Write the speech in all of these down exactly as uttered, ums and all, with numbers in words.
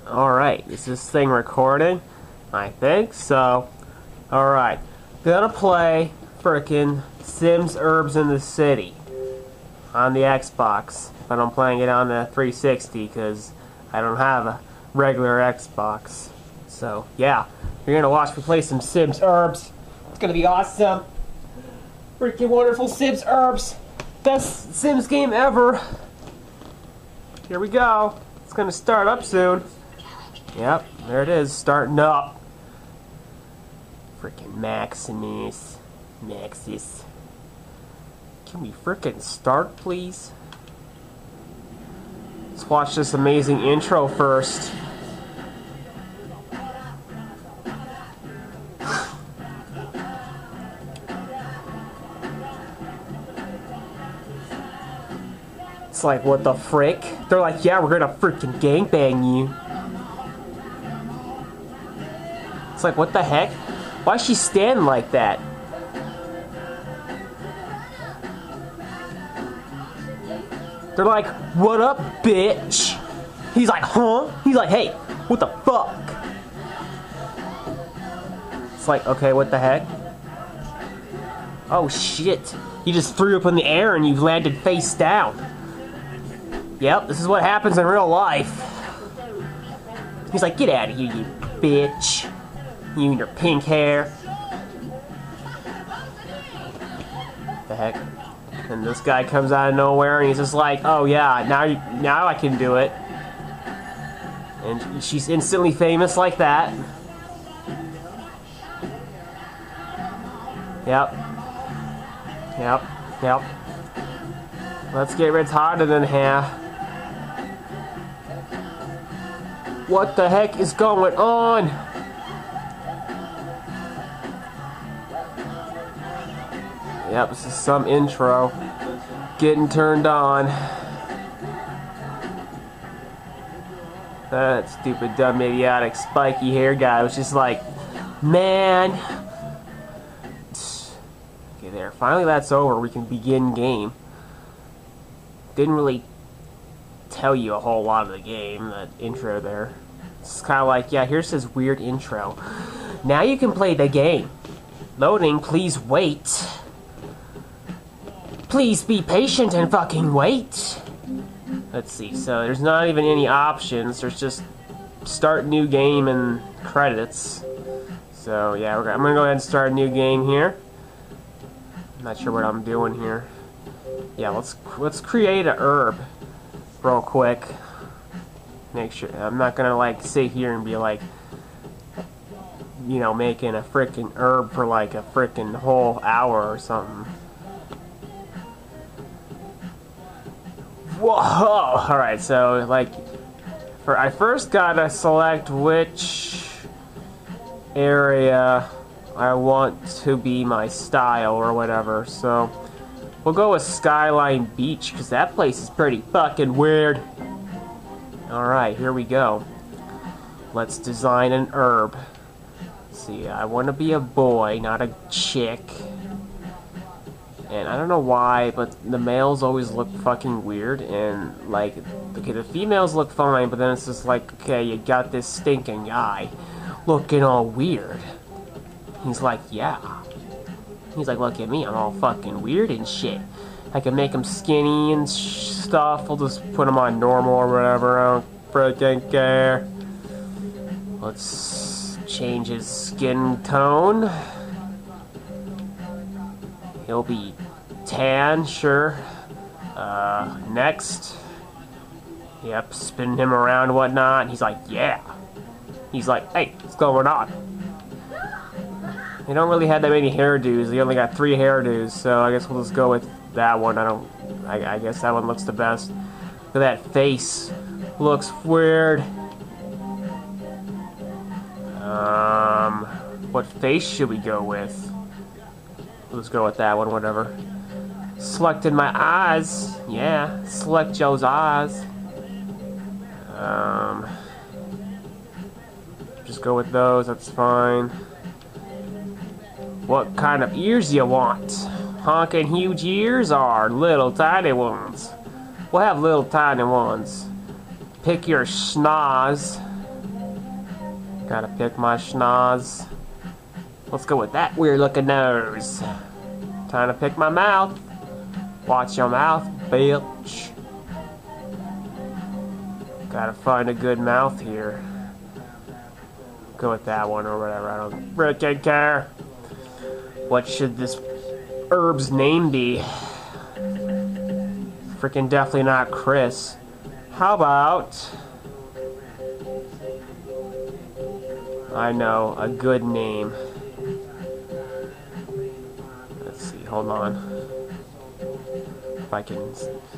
Alright, is this thing recording? I think so. Alright, gonna play frickin' Sims Urbz in the City on the Xbox, but I'm playing it on the three sixty because I don't have a regular Xbox. So, yeah, you're gonna watch me play some Sims Urbz. It's gonna be awesome. Freaking wonderful Sims Urbz. Best Sims game ever. Here we go. It's gonna start up soon. Yep, there it is, starting up. Frickin' Maximus. Maxis. Can we frickin' start, please? Let's watch this amazing intro first. It's like, what the frick? They're like, yeah, we're gonna frickin' gangbang you. It's like, what the heck? Why is she standing like that? They're like, what up, bitch? He's like, huh? He's like, hey, what the fuck? It's like, okay, what the heck? Oh shit. You just threw up in the air and you landed face down. Yep, this is what happens in real life. He's like, get out of here, you bitch. You and your pink hair. The heck? And this guy comes out of nowhere and he's just like, oh yeah, now you, now I can do it. And she's instantly famous like that. Yep. Yep. Yep. Let's get retarded in here. What the heck is going on? Yep, this is some intro. Getting turned on. That stupid, dumb, idiotic, spiky hair guy was just like, man. Okay, there. Finally, that's over. We can begin game. Didn't really tell you a whole lot of the game, that intro there. It's kind of like, yeah, here's this weird intro. Now you can play the game. Loading, please wait. Please be patient and fucking wait. Let's see, so there's not even any options. There's just start new game and credits. So yeah, we're gonna, I'm gonna go ahead and start a new game here. I'm not sure what I'm doing here. Yeah, let's let's create a herb real quick. Make sure I'm not gonna like sit here and be like, you know, making a frickin' herb for like a frickin' whole hour or something. Whoa! Alright, so, like, for I first gotta select which area I want to be my style or whatever. So, we'll go with Skyline Beach, because that place is pretty fucking weird. Alright, here we go. Let's design an herb. Let's see, I want to be a boy, not a chick. And I don't know why, but the males always look fucking weird, and, like, okay, the females look fine, but then it's just like, okay, you got this stinking guy looking all weird. He's like, yeah. He's like, look at me, I'm all fucking weird and shit. I can make him skinny and sh stuff, we'll just put him on normal or whatever, I don't freaking care. Let's change his skin tone. He'll be tan, sure. Uh, next. Yep, spinning him around and whatnot. He's like, yeah. He's like, hey, what's going on? They don't really have that many hairdos. They only got three hairdos, so I guess we'll just go with that one. I don't, I, I guess that one looks the best. Look at that face. Looks weird. Um, what face should we go with? Let's go with that one, whatever. Selected my eyes. Yeah, select Joe's eyes. Um, just go with those, that's fine. What kind of ears you want? Honking huge ears or little tiny ones? We'll have little tiny ones. Pick your schnoz. Gotta pick my schnoz. Let's go with that weird looking nose. Time to pick my mouth. Watch your mouth, bitch. Gotta find a good mouth here. Go with that one or whatever. I don't freaking care. What should this Urbz name be? Freaking definitely not Chris. How about... I know, a good name. Let's see, hold on. If I can...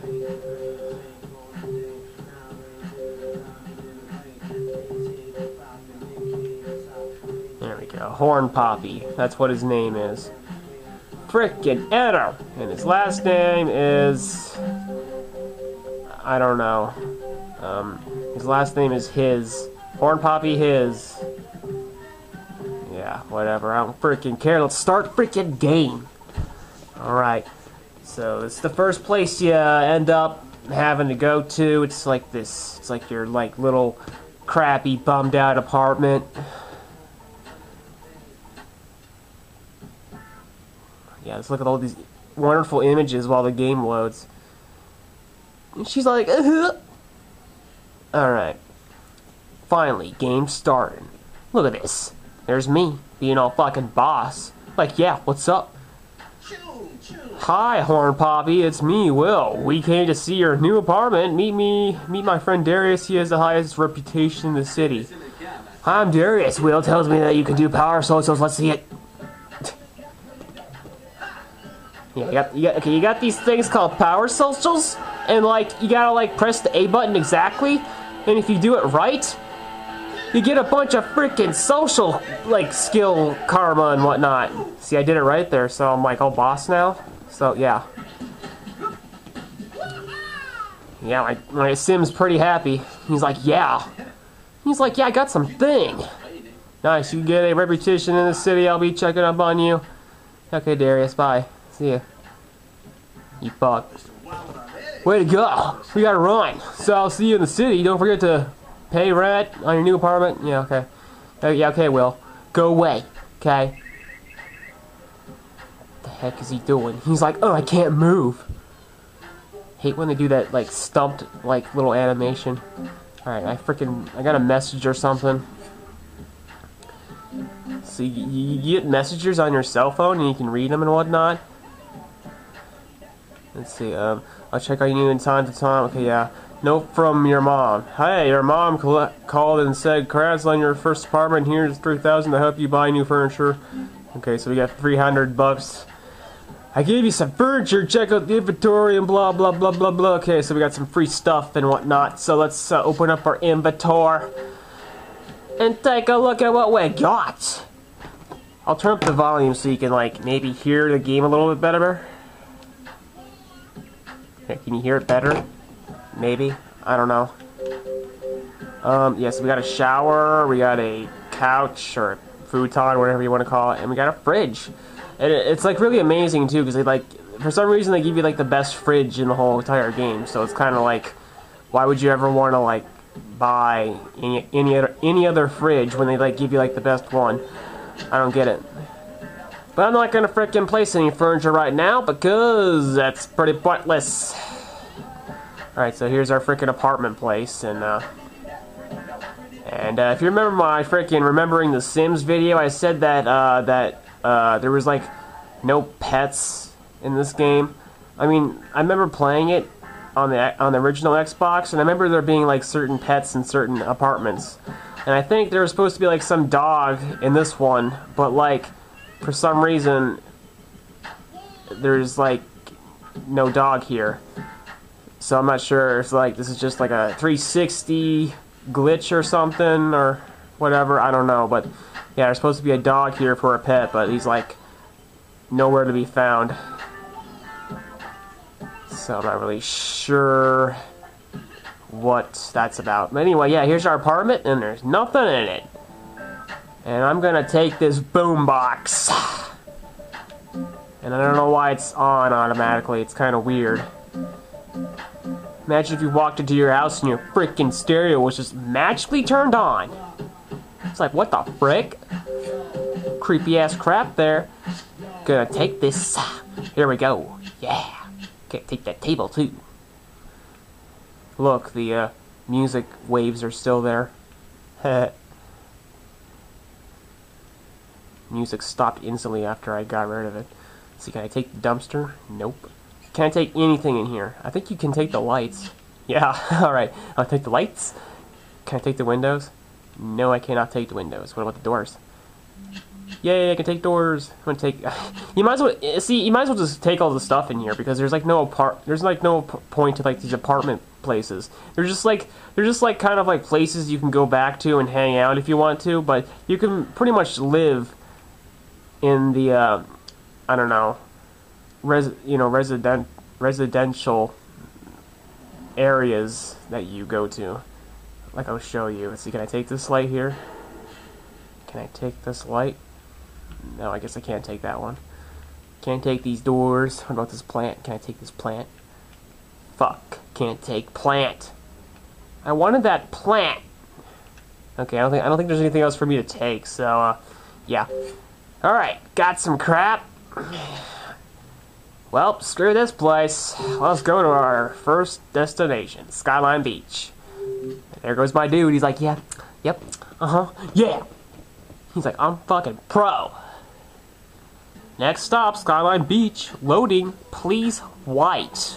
There we go. Horn Poppy. That's what his name is. Frickin' Eder! And his last name is... I don't know. Um, his last name is his. Horn Poppy his. Yeah, whatever. I don't freaking care. Let's start freaking game. Alright. So, it's the first place you end up having to go to. It's like this. It's like your, like, little crappy, bummed out apartment. Yeah, let's look at all these wonderful images while the game loads. And she's like, uh-huh. Alright. Finally, game started. Look at this. There's me, being all fucking boss. Like, yeah, what's up? Hi, Horn Poppy, it's me, Will. We came to see your new apartment. Meet me, meet my friend Darius. He has the highest reputation in the city. Hi, I'm Darius. Will tells me that you can do power socials. Let's see it. Yeah, you got, you got, okay, you got these things called power socials, and like, you gotta like press the A button exactly, and if you do it right, you get a bunch of freaking social, like, skill karma and whatnot. See, I did it right there, so I'm like, all boss now, so yeah. Yeah, my, my Sim's pretty happy. He's like, yeah. He's like, yeah, I got something. Nice, you get a reputation in the city, I'll be checking up on you. Okay, Darius, bye. See ya. You fuck. Way to go! We gotta run. So I'll see you in the city. Don't forget to pay rent on your new apartment. Yeah, okay. Uh, yeah, okay, Will. Go away. Okay? What the heck is he doing? He's like, oh, I can't move. Hate when they do that, like, stumped, like, little animation. Alright, I freaking... I got a message or something. So you, you get messages on your cell phone and you can read them and whatnot. Let's see, um, I'll check on you in time to time. Okay, yeah. Note from your mom. Hey, your mom called and said, congrats on your first apartment. Here's three thousand to help you buy new furniture. Okay, so we got three hundred bucks. I gave you some furniture. Check out the inventory and blah, blah, blah, blah, blah. Okay, so we got some free stuff and whatnot. So let's uh, open up our inventory and take a look at what we got. I'll turn up the volume so you can, like, maybe hear the game a little bit better. Okay, can you hear it better? Maybe? I don't know. Um, yes, yeah, so we got a shower, we got a couch, or futon, whatever you want to call it, and we got a fridge. And it, it's, like, really amazing, too, because they, like, for some reason they give you, like, the best fridge in the whole entire game, so it's kind of like, why would you ever want to, like, buy any, any, other, any other fridge when they, like, give you, like, the best one? I don't get it. But I'm not gonna frickin' place any furniture right now because that's pretty pointless. Alright, so here's our frickin' apartment place, and uh, and uh, if you remember my frickin' Remembering the Sims video, I said that uh, that uh, there was like no pets in this game. I mean, I remember playing it on the on the original Xbox, and I remember there being like certain pets in certain apartments, and I think there was supposed to be like some dog in this one, but like, for some reason, there's, like, no dog here. So I'm not sure if, like, this is just, like, a three sixty glitch or something, or whatever. I don't know, but, yeah, there's supposed to be a dog here for a pet, but he's, like, nowhere to be found. So I'm not really sure what that's about. But anyway, yeah, here's our apartment, and there's nothing in it. And I'm gonna take this boombox. And I don't know why it's on automatically. It's kind of weird. Imagine if you walked into your house and your freaking stereo was just magically turned on. It's like, what the frick? Creepy ass crap there. Gonna take this. Here we go. Yeah. Okay, take that table too. Look, the uh, music waves are still there. Music stopped instantly after I got rid of it. See, can I take the dumpster? Nope. Can I take anything in here? I think you can take the lights. Yeah, alright. I'll take the lights. Can I take the windows? No, I cannot take the windows. What about the doors? Yay, I can take doors. I'm gonna take... You might as well... See, you might as well just take all the stuff in here, because there's like no apart... There's like no p point to like these apartment places. They're just like... They're just like kind of like places you can go back to and hang out if you want to, but you can pretty much live in the, uh... I don't know... Res... You know, resident... residential areas that you go to. Like I'll show you. Let's see, can I take this light here? Can I take this light? No, I guess I can't take that one. Can't take these doors. What about this plant? Can I take this plant? Fuck. Can't take plant. I wanted that plant. Okay, I don't think I don't think there's anything else for me to take, so uh yeah. Alright, got some crap. Well, screw this place. Let's go to our first destination, Skyline Beach. There goes my dude. He's like, yeah, yep, uh-huh, yeah. He's like, I'm fucking pro. Next stop, Skyline Beach. Loading, please, white.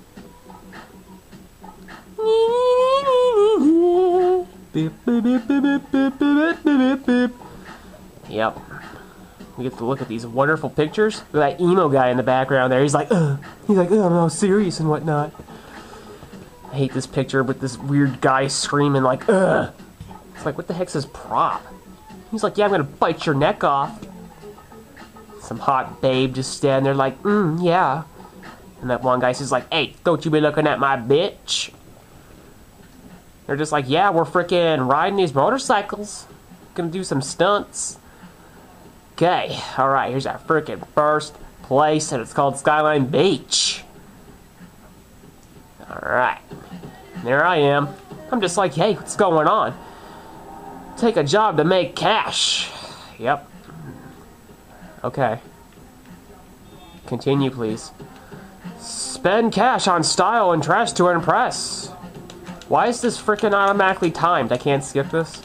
Yep. We get to look at these wonderful pictures. Look at that emo guy in the background there. He's like, ugh. He's like, oh, I'm all serious and whatnot. I hate this picture with this weird guy screaming like, ugh. It's like, what the heck's his prop? He's like, yeah, I'm gonna bite your neck off. Some hot babe just standing there like, mm, yeah. And that one guy says like, hey, don't you be looking at my bitch. They're just like, yeah, we're freaking riding these motorcycles. Gonna do some stunts. Okay, alright, here's our freaking first place, and it's called Skyline Beach. Alright. There I am. I'm just like, hey, what's going on? Take a job to make cash. Yep. Okay. Continue, please. Spend cash on style and dress to impress. Why is this freaking automatically timed? I can't skip this.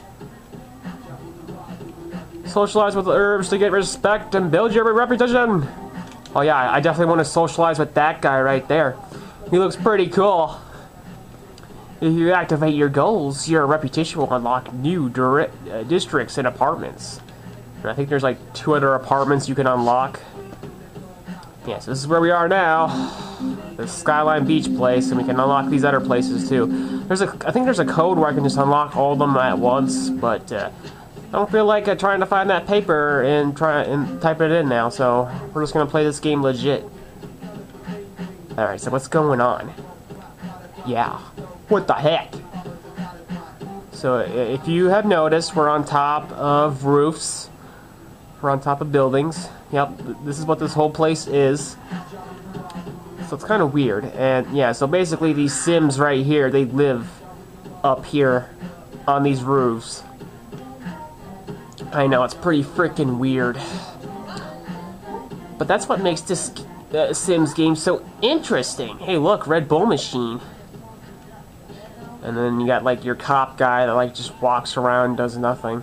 Socialize with the Urbz to get respect and build your reputation. Oh yeah, I definitely want to socialize with that guy right there. He looks pretty cool. If you activate your goals, your reputation will unlock new uh, districts and apartments. And I think there's like two other apartments you can unlock. Yeah, so this is where we are now. The Skyline Beach place, and we can unlock these other places too. There's a, I think there's a code where I can just unlock all of them at once, but uh, I don't feel like uh, trying to find that paper and try and type it in now, so we're just gonna play this game legit. Alright, so what's going on? Yeah. What the heck? So, if you have noticed, we're on top of roofs. We're on top of buildings. Yep, this is what this whole place is. So it's kind of weird. And, yeah, so basically these Sims right here, they live up here on these roofs. I know, it's pretty freaking weird. But that's what makes this uh, Sims game so interesting. Hey, look, Red Bull machine. And then you got, like, your cop guy that, like, just walks around and does nothing.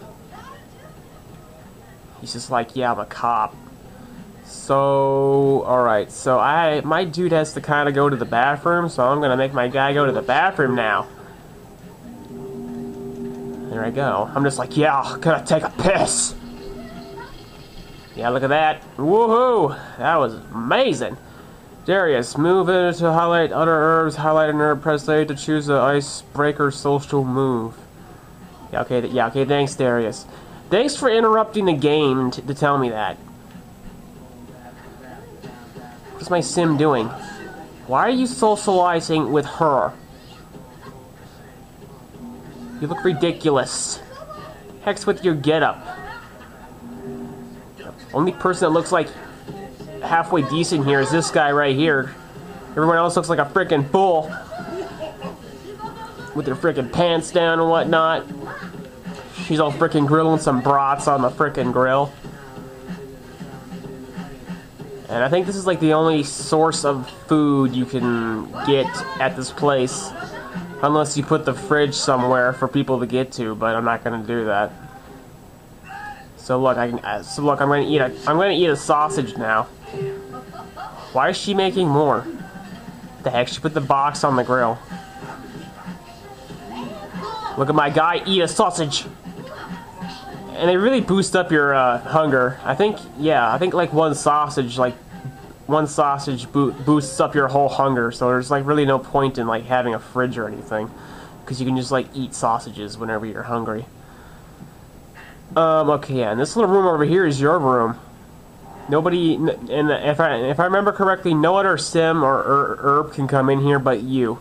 He's just like, yeah, I'm a cop. So, alright, so I, my dude has to kind of go to the bathroom, so I'm gonna make my guy go to the bathroom now. There I go. I'm just like, yeah, gonna take a piss. Yeah, look at that. Woohoo! That was amazing. Darius, move in to highlight other Urbz, highlight an herb, press A to choose the icebreaker social move. Yeah, okay, th yeah, okay, thanks, Darius. Thanks for interrupting the game t to tell me that. What's my sim doing? Why are you socializing with her? You look ridiculous. Heck's with your getup. Only person that looks like halfway decent here is this guy right here. Everyone else looks like a freaking fool with their freaking pants down and whatnot. She's all freaking grilling some brats on the freaking grill. And I think this is like the only source of food you can get at this place. Unless you put the fridge somewhere for people to get to, but I'm not gonna do that. So look, I can. So look, I'm gonna eat a. I'm gonna eat a sausage now. Why is she making more? The heck? She put the box on the grill. Look at my guy eat a sausage. And they really boost up your uh, hunger. I think, yeah, I think like one sausage, like one sausage bo boosts up your whole hunger. So there's like really no point in like having a fridge or anything, because you can just like eat sausages whenever you're hungry. Um, okay, yeah, and this little room over here is your room. Nobody, and if I if I remember correctly, no other sim or er, herb can come in here but you.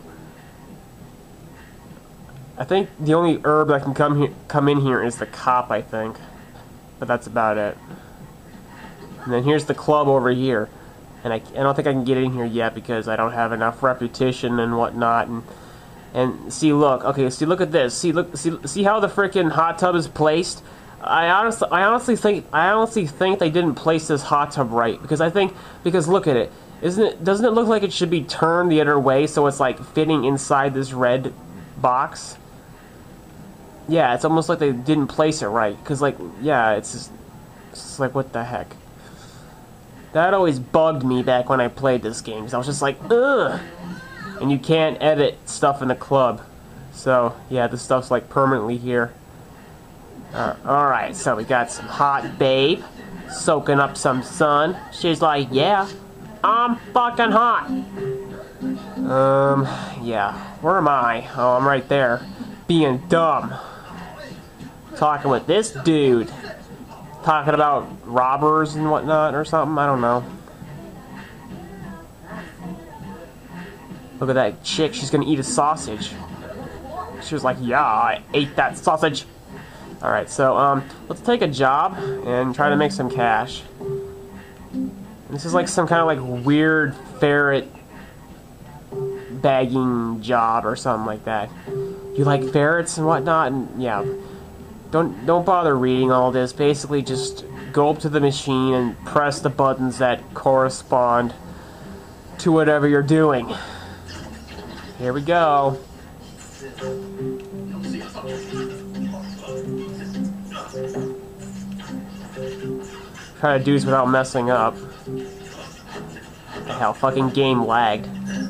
I think the only herb that can come here, come in here is the cop, I think. But that's about it. And then here's the club over here. And I, I don't think I can get in here yet because I don't have enough repetition and whatnot. And and see, look, okay, see, look at this. See, look, see, see how the freaking hot tub is placed. I honestly, I honestly think, I honestly think they didn't place this hot tub right, because I think, because look at it, isn't it? Doesn't it look like it should be turned the other way so it's like fitting inside this red box? Yeah, it's almost like they didn't place it right. Because, like, yeah, it's just, it's just like, what the heck? That always bugged me back when I played this game. Because I was just like, ugh! And you can't edit stuff in the club. So, yeah, this stuff's, like, permanently here. Uh, Alright, so we got some hot babe. Soaking up some sun. She's like, yeah, I'm fucking hot. Um, yeah. Where am I? Oh, I'm right there. Being dumb. Talking with this dude. Talking about robbers and whatnot or something. I don't know. Look at that chick. She's gonna eat a sausage. She was like, yeah, I ate that sausage. Alright, so um, let's take a job and try to make some cash. This is like some kind of like weird ferret bagging job or something like that. You like ferrets and whatnot, and yeah. Don't don't bother reading all this. Basically, just go up to the machine and press the buttons that correspond to whatever you're doing. Here we go. Try to do this without messing up. The hell, fucking game lagged.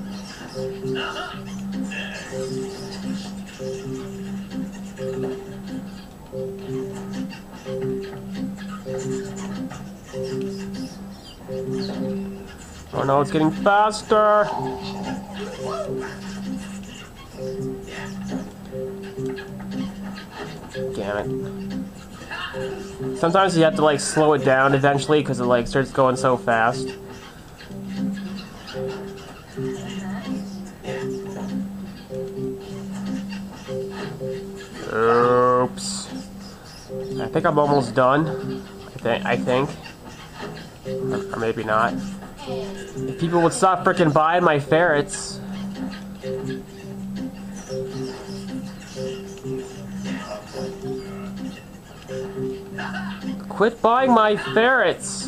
Oh no, it's getting faster! Damn it. Sometimes you have to like slow it down eventually because it like starts going so fast. Oops. I think I'm almost done. I think. I think. Or, or maybe not. If people would stop frickin' buying my ferrets. Quit buying my ferrets.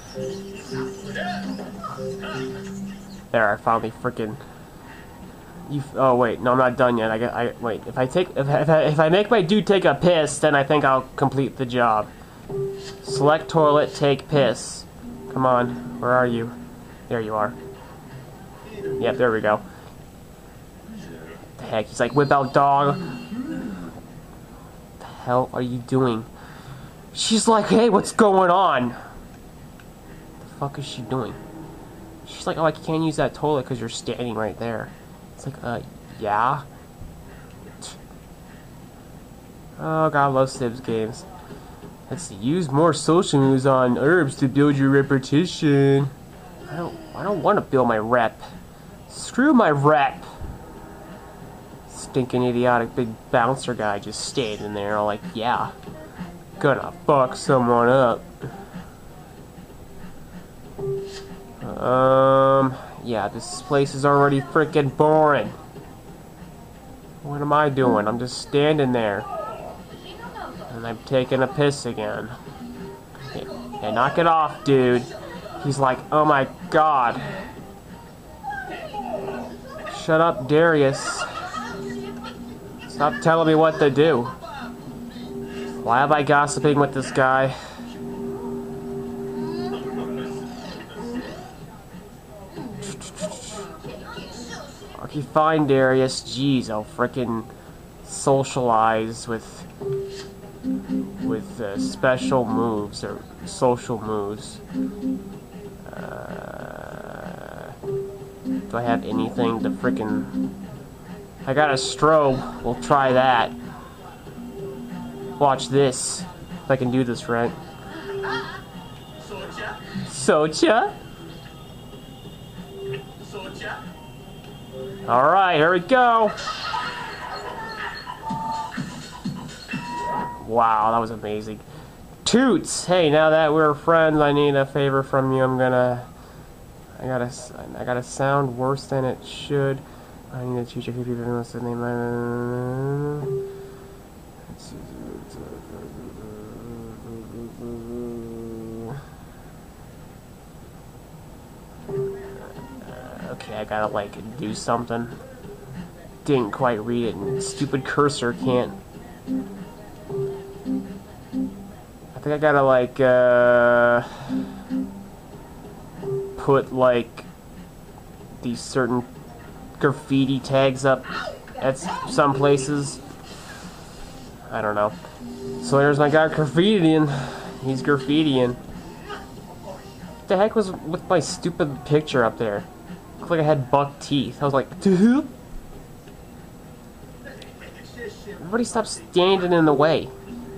There, I finally frickin'. You. Oh wait, no, I'm not done yet. I get. I wait. If I take. If I, if I, if I make my dude take a piss, then I think I'll complete the job. Select toilet. Take piss. Come on. Where are you? There you are. Yep. There we go. What the heck? He's like, whip out dog. What the hell are you doing? She's like, hey, what's going on? What the fuck is she doing? She's like, oh, I can't use that toilet because you're standing right there. It's like, uh, yeah? Oh, God, I love Sims games. Let's see, use more social moves on Urbz to build your reputation. I don't, I don't want to build my rep. Screw my rep. Stinking idiotic big bouncer guy just standing there all like, yeah. Gonna fuck someone up. Um, yeah, this place is already freaking boring. What am I doing? I'm just standing there. And I'm taking a piss again. Hey, knock it off, dude. He's like, oh my god. Shut up, Darius. Stop telling me what to do. Why am I gossiping with this guy? Okay, fine, Darius. Jeez, I'll frickin' socialize with with uh, special moves or social moves. Uh, do I have anything to frickin'? I got a strobe. We'll try that. Watch this. If I can do this right. Socha? Alright, here we go. Wow, that was amazing. Toots! Hey, now that we're friends, I need a favor from you. I'm gonna... I gotta... I gotta sound worse than it should. I need to teach a few people what's the name. Okay, I gotta like do something. Didn't quite read it, and stupid cursor can't. I think I gotta like uh, put like these certain graffiti tags up at some places. I don't know. So there's my guy graffitiing. He's graffitiing. What the heck was with my stupid picture up there? Looked like I had buck teeth. I was like, dude. Everybody stop standing in the way.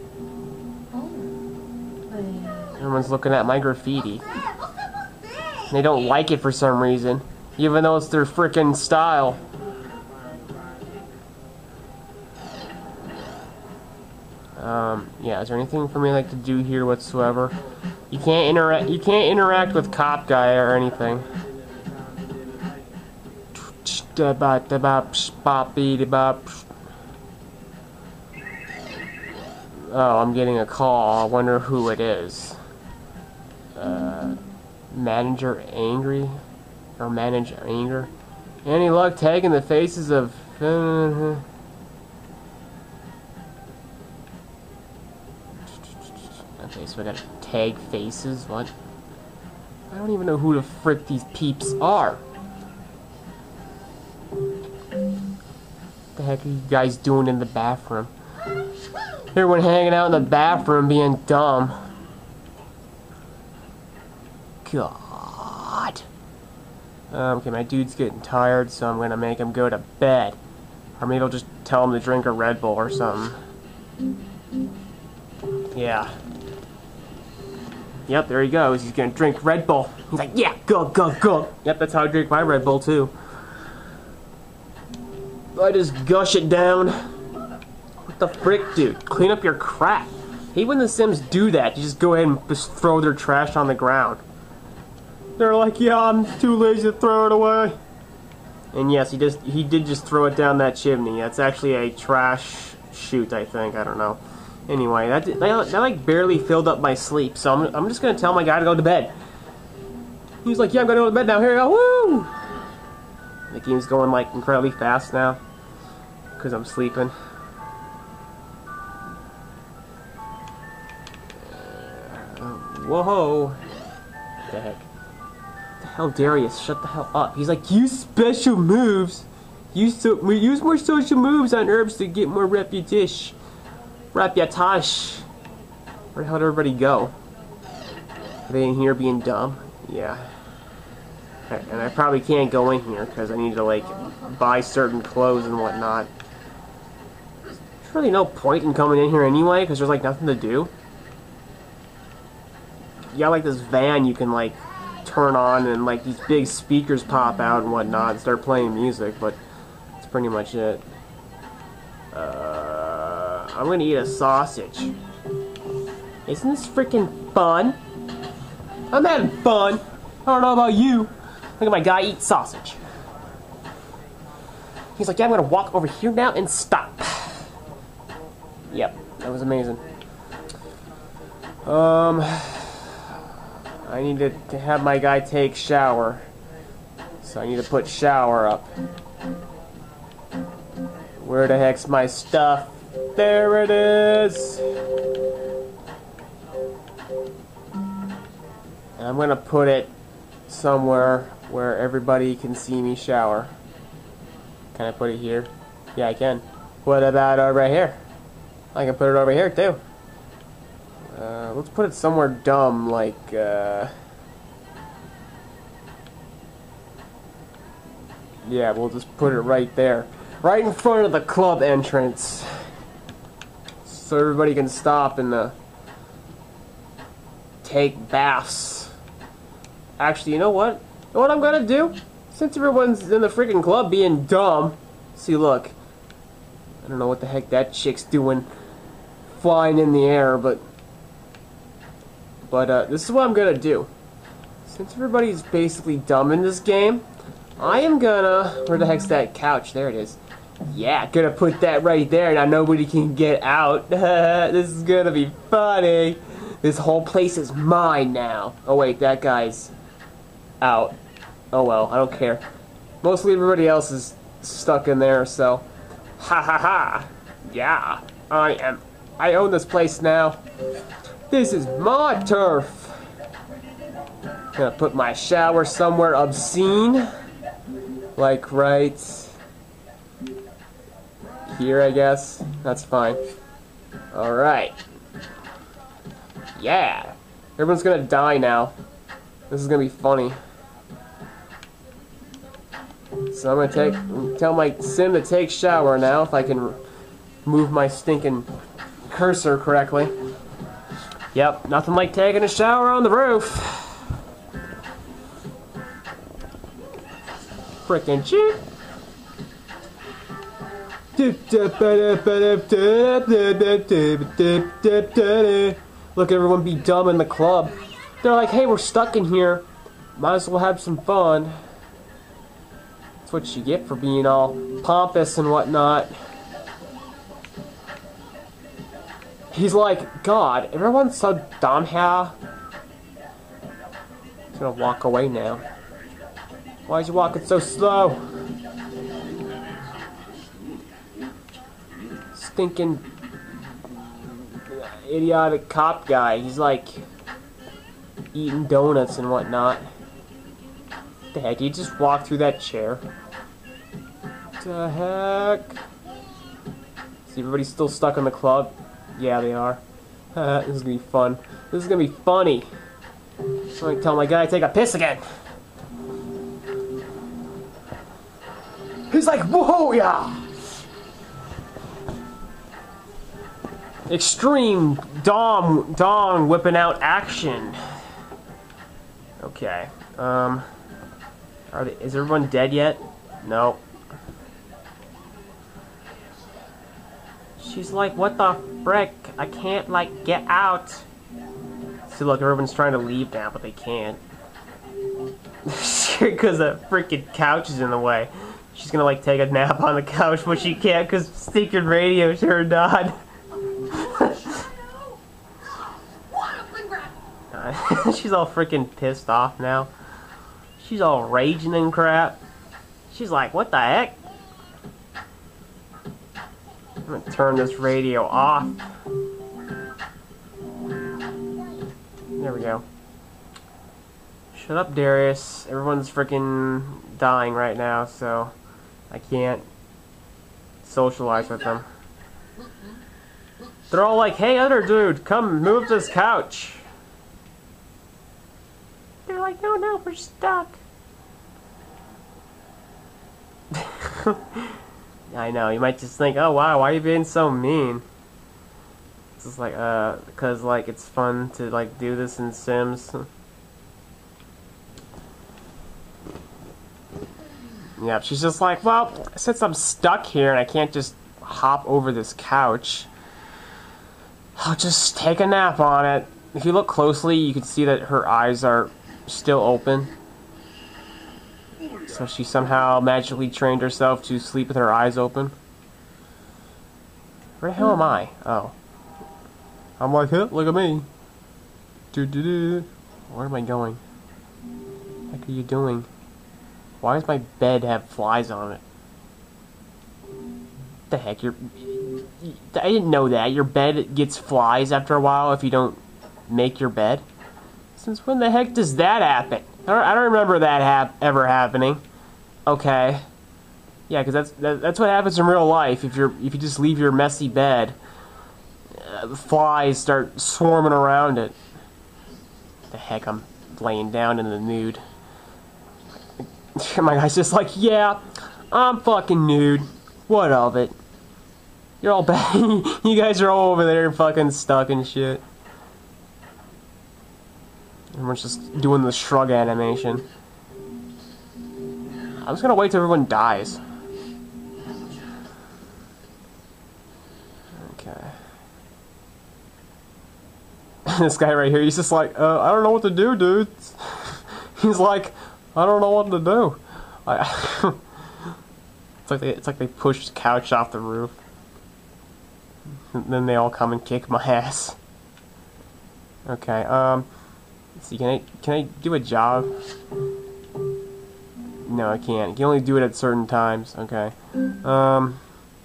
Everyone's looking at my graffiti. And they don't like it for some reason. Even though it's their frickin' style. Um, yeah, is there anything for me like to do here whatsoever? You can't interact you can't interact with cop guy or anything. Oh, I'm getting a call. I wonder who it is. Uh, manager angry? Or manage anger? Any luck tagging the faces of... Uh, okay, so I gotta tag faces? What? I don't even know who the frick these peeps are. What the heck are you guys doing in the bathroom? Everyone hanging out in the bathroom being dumb. God. Um, okay, my dude's getting tired, so I'm gonna make him go to bed. Or maybe I'll just tell him to drink a Red Bull or something. Yeah. Yep, there he goes. He's gonna drink Red Bull. He's like, yeah, go, go, go. Yep, that's how I drink my Red Bull, too. I just gush it down. What the frick, dude? Clean up your crap. Hate when the Sims do that. You just go ahead and just throw their trash on the ground. They're like, yeah, I'm too lazy to throw it away. And yes, he just he did just throw it down that chimney. That's actually a trash chute, I think. I don't know. Anyway, that, that, that like barely filled up my sleep. So I'm, I'm just going to tell my guy to go to bed. He's like, yeah, I'm going to go to bed now. Here we go. Woo! The game's going like incredibly fast now. Because I'm sleeping. Whoa! What the heck? What the hell, Darius? Shut the hell up. He's like, use special moves. Use so use more social moves on Urbz to get more reputation. Reputation. Where the hell did everybody go? Are they in here being dumb? Yeah. And I probably can't go in here because I need to like buy certain clothes and whatnot. There's really no point in coming in here anyway because there's like nothing to do. You got like this van you can like turn on and like these big speakers pop out and whatnot and start playing music, but that's pretty much it. Uh, I'm gonna eat a sausage. Isn't this freaking fun? I'm having fun. I don't know about you. Look at my guy eat sausage. He's like, yeah, I'm gonna walk over here now and stop. Yep, that was amazing. Um, I need to, to have my guy take shower. So I need to put shower up. Where the heck's my stuff? There it is! And I'm gonna put it somewhere where everybody can see me shower. Can I put it here? Yeah, I can. What about over here? I can put it over here too. Uh, let's put it somewhere dumb, like, uh... yeah, we'll just put it right there. Right in front of the club entrance. So everybody can stop and, uh... take baths. Actually, you know what? You know what I'm gonna do? Since everyone's in the freaking club being dumb... See, look. I don't know what the heck that chick's doing. Flying in the air, but... But, uh, this is what I'm gonna do. Since everybody's basically dumb in this game, I am gonna... Where the heck's that couch? There it is. Yeah, gonna put that right there. Now nobody can get out. This is gonna be funny. This whole place is mine now. Oh wait, that guy's out. Oh well, I don't care. Mostly everybody else is stuck in there, so... Ha ha ha! Yeah, I am... I own this place now. This is my turf. Gonna put my shower somewhere obscene. Like right here, I guess. That's fine. Alright. Yeah. Everyone's gonna die now. This is gonna be funny. So I'm gonna take tell my sim to take shower now if I can move my stinking cursor correctly. Yep, nothing like taking a shower on the roof. Frickin' cheap. Look, everyone be dumb in the club. They're like, hey, we're stuck in here. Might as well have some fun. That's what you get for being all pompous and whatnot. He's like, God, everyone's so dumb here. He's gonna walk away now. Why is he walking so slow? Stinking idiotic cop guy. He's like eating donuts and whatnot. What the heck? He just walked through that chair. What the heck? See, everybody's still stuck in the club. Yeah, they are. Uh, this is gonna be fun. This is gonna be funny. I'm gonna tell my guy to take a piss again. He's like, whoa, yeah! Extreme dong, dong whipping out action. Okay. Um. Are they, is everyone dead yet? No. She's like, what the frick? I can't, like, get out. See, look, everyone's trying to leave now, but they can't. Because the freaking couch is in the way. She's gonna, like, take a nap on the couch, but she can't because stinking radio turned on. She's all freaking pissed off now. She's all raging and crap. She's like, what the heck? I'm gonna turn this radio off. There we go. Shut up, Darius. Everyone's freaking dying right now, so I can't socialize with them. They're all like, hey, other dude, come move this couch. They're like, no, no, we're stuck. I know, you might just think, oh wow, why are you being so mean? It's just like, uh, because, like, it's fun to, like, do this in Sims. Yeah, she's just like, well, since I'm stuck here and I can't just hop over this couch, I'll just take a nap on it. If you look closely, you can see that her eyes are still open. So she somehow magically trained herself to sleep with her eyes open. Where the hell am I? Oh. I'm like, huh, look at me. Do do do. Where am I going? What the heck are you doing? Why does my bed have flies on it? What the heck? Your I didn't know that. Your bed gets flies after a while if you don't make your bed. Since when the heck does that happen? I don't, I don't remember that hap ever happening. Okay. Yeah, because that's that, that's what happens in real life. If you're if you just leave your messy bed, uh, the flies start swarming around it. The heck, I'm laying down in the nude. My guy's just like, yeah, I'm fucking nude. What of it? You're all bad. You guys are all over there fucking stuck and shit. Everyone's just doing the shrug animation. I'm just gonna wait till everyone dies. Okay. This guy right here, he's just like, uh, I don't know what to do, dude. He's like, I don't know what to do. I it's like they, it's like they pushed the couch off the roof. And then they all come and kick my ass. Okay, um, let's see, can I, can I do a job? No, I can't. You can only do it at certain times. Okay. Um,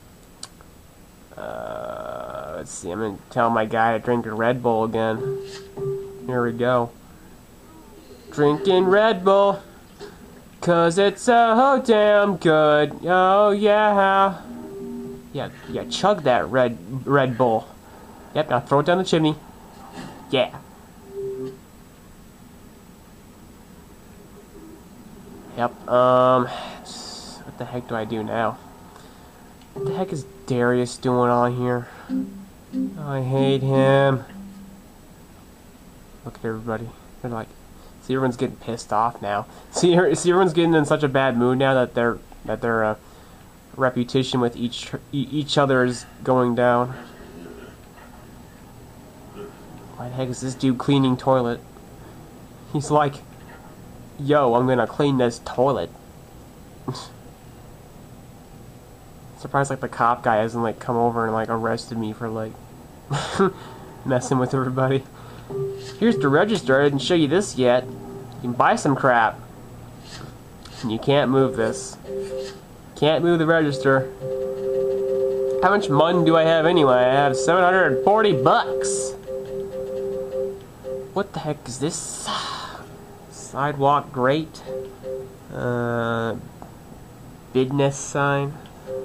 uh, let's see, I'm gonna tell my guy to drink a Red Bull again. Here we go. Drinking Red Bull, 'cause it's so damn good. Oh, yeah. Yeah, yeah, chug that Red Red Bull. Yep, now throw it down the chimney. Yeah. Yep, um... what the heck do I do now? What the heck is Darius doing on here? I hate him. Look at everybody. They're like... See, everyone's getting pissed off now. See, see everyone's getting in such a bad mood now that their that their uh, reputation with each each other is going down. Why the heck is this dude cleaning toilet? He's like, yo, I'm gonna clean this toilet. Surprised like the cop guy hasn't like come over and like arrested me for like messing with everybody. Here's the register. I didn't show you this yet. You can buy some crap. And you can't move this. Can't move the register. How much money do I have anyway? I have seven hundred forty bucks. What the heck is this? Sidewalk grate. Uh, business sign.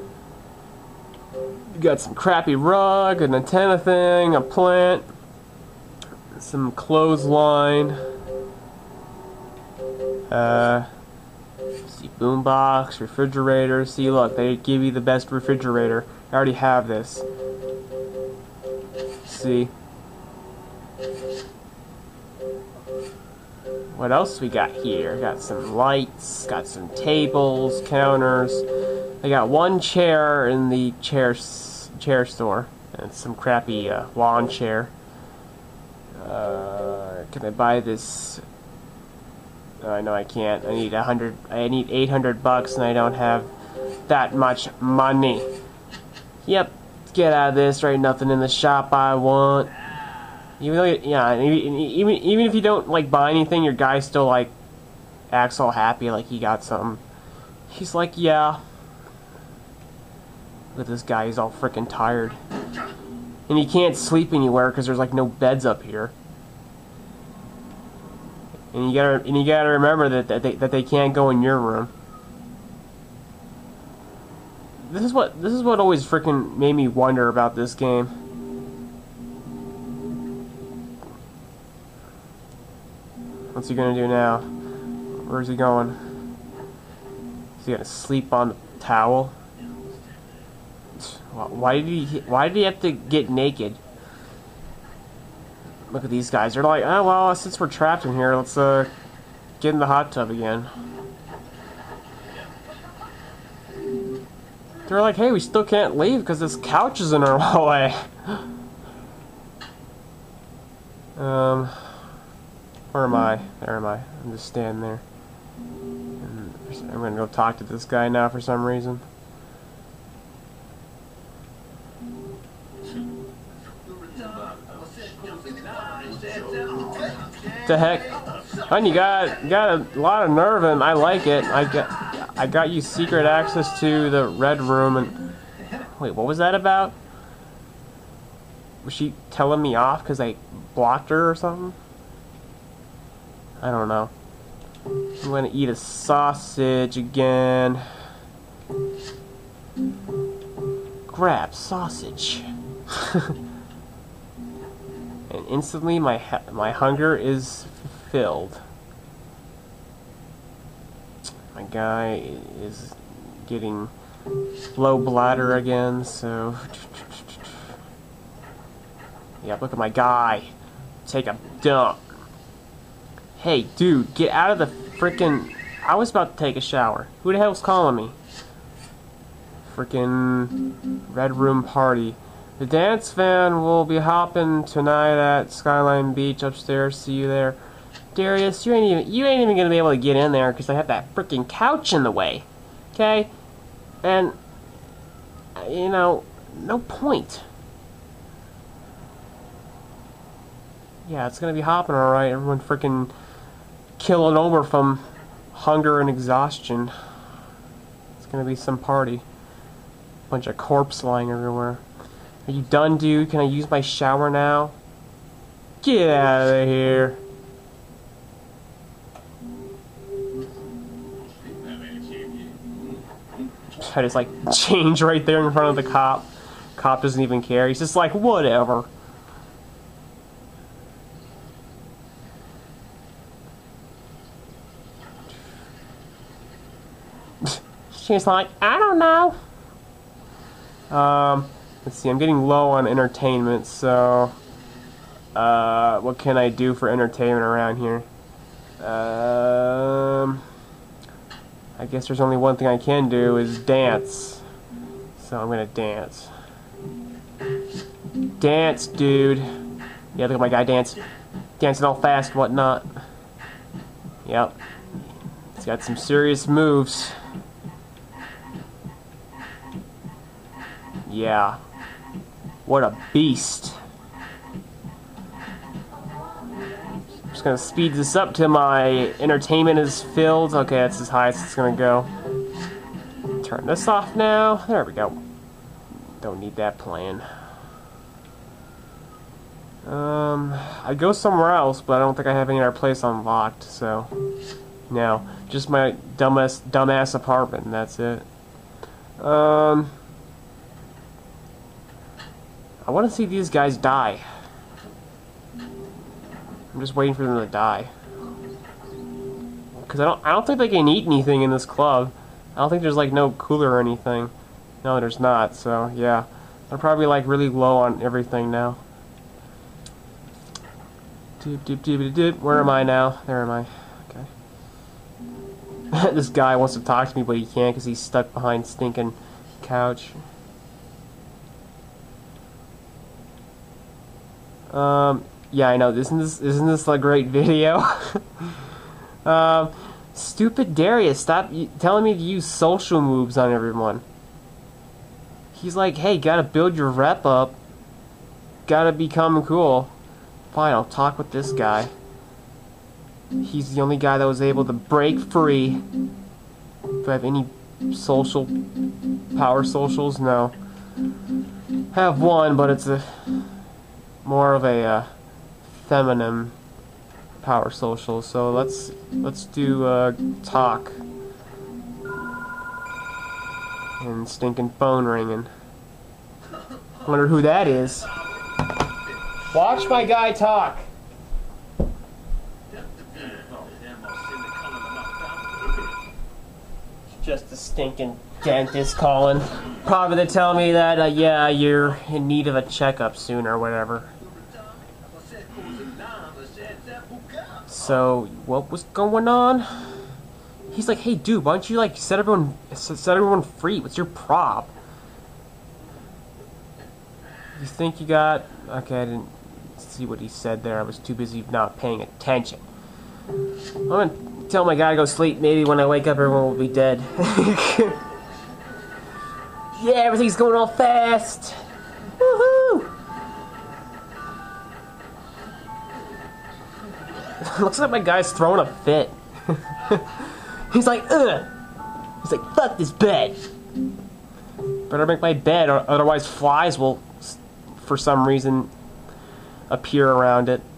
You got some crappy rug, an antenna thing, a plant. Some clothesline, uh, see, boombox, refrigerator. See, look, they give you the best refrigerator. I already have this. See, what else we got here? Got some lights, got some tables, counters. I got one chair in the chair chair store, and some crappy uh, lawn chair. Uh, can I buy this? Oh, I know I can't. I need a hundred. I need eight hundred bucks, and I don't have that much money. Yep, get out of this. Right, nothing in the shop I want. Even though, you, yeah, even even if you don't like buy anything, your guy still like acts all happy, like he got something. He's like, yeah. Look at this guy. He's all freaking tired. And he can't sleep anywhere because there's like no beds up here. And you gotta and you gotta remember that that they, that they can't go in your room. This is what this is what always freaking made me wonder about this game. What's he gonna do now? Where's he going? Is he gonna sleep on the towel? Why did he? Why did he have to get naked? Look at these guys. They're like, oh well, since we're trapped in here, let's uh get in the hot tub again. They're like, hey, we still can't leave because this couch is in our way. um, where am I? There am I? I'm just standing there. And I'm gonna go talk to this guy now for some reason. The heck? Hun, you got you got a lot of nerve and I like it. I got I got you secret access to the red room and wait, what was that about? Was she telling me off because I blocked her or something? I don't know. I'm gonna eat a sausage again. Grab sausage. And instantly my my hunger is filled. My guy is getting low bladder again, so yeah, look at my guy. Take a dump. Hey, dude, get out of the frickin'... I was about to take a shower. Who the hell's calling me? Frickin' Red Room Party. The dance van will be hopping tonight at Skyline Beach upstairs. See you there. Darius, you ain't even, you ain't even gonna be able to get in there because I have that frickin' couch in the way. Okay? And, you know, no point. Yeah, it's gonna be hopping alright. Everyone frickin' killing over from hunger and exhaustion. It's gonna be some party. Bunch of corpse lying everywhere. Are you done, dude? Can I use my shower now? Get out of here. I just like change right there in front of the cop. Cop doesn't even care. He's just like, whatever. She's like, I don't know. Um, let's see, I'm getting low on entertainment, so uh, what can I do for entertainment around here? Um, I guess there's only one thing I can do is dance. So I'm gonna dance. Dance, dude. Yeah, look at my guy dance. Dancing all fast, whatnot. Yep. He's got some serious moves. Yeah. What a beast. I'm just gonna speed this up till my entertainment is filled. Okay, that's as high as it's gonna go. Turn this off now. There we go. Don't need that playing. Um, I'd go somewhere else, but I don't think I have any other place unlocked, so... No. Just my dumbass, dumbass apartment, and that's it. Um... I want to see these guys die. I'm just waiting for them to die. Because I don't, I don't think they can eat anything in this club. I don't think there's like no cooler or anything. No, there's not. So yeah, they're probably like really low on everything now. Doop, doop, doop, doop. Where am I now? There am I. Okay. This guy wants to talk to me, but he can't because he's stuck behind stinking couch. Um, yeah, I know. Isn't this isn't this a great video? um, stupid Darius, stop telling me to use social moves on everyone. He's like, hey, gotta build your rep up. Gotta become cool. Fine, I'll talk with this guy. He's the only guy that was able to break free. Do I have any social power socials? No. I have one, but it's a more of a uh, feminine power social. So let's let's do uh, talk and stinking phone ringing. Wonder who that is. Watch my guy talk. Just a stinking dentist calling. Probably to tell me that, uh, yeah, you're in need of a checkup soon or whatever. So, what was going on? He's like, hey dude, why don't you like set everyone set everyone free? What's your prop? You think you got... Okay, I didn't see what he said there. I was too busy not paying attention. I'm gonna tell my guy to go sleep. Maybe when I wake up, everyone will be dead. Yeah, everything's going all fast. Woohoo! Looks like my guy's throwing a fit. He's like, ugh. He's like, fuck this bed. Better make my bed, or otherwise flies will, for some reason, appear around it.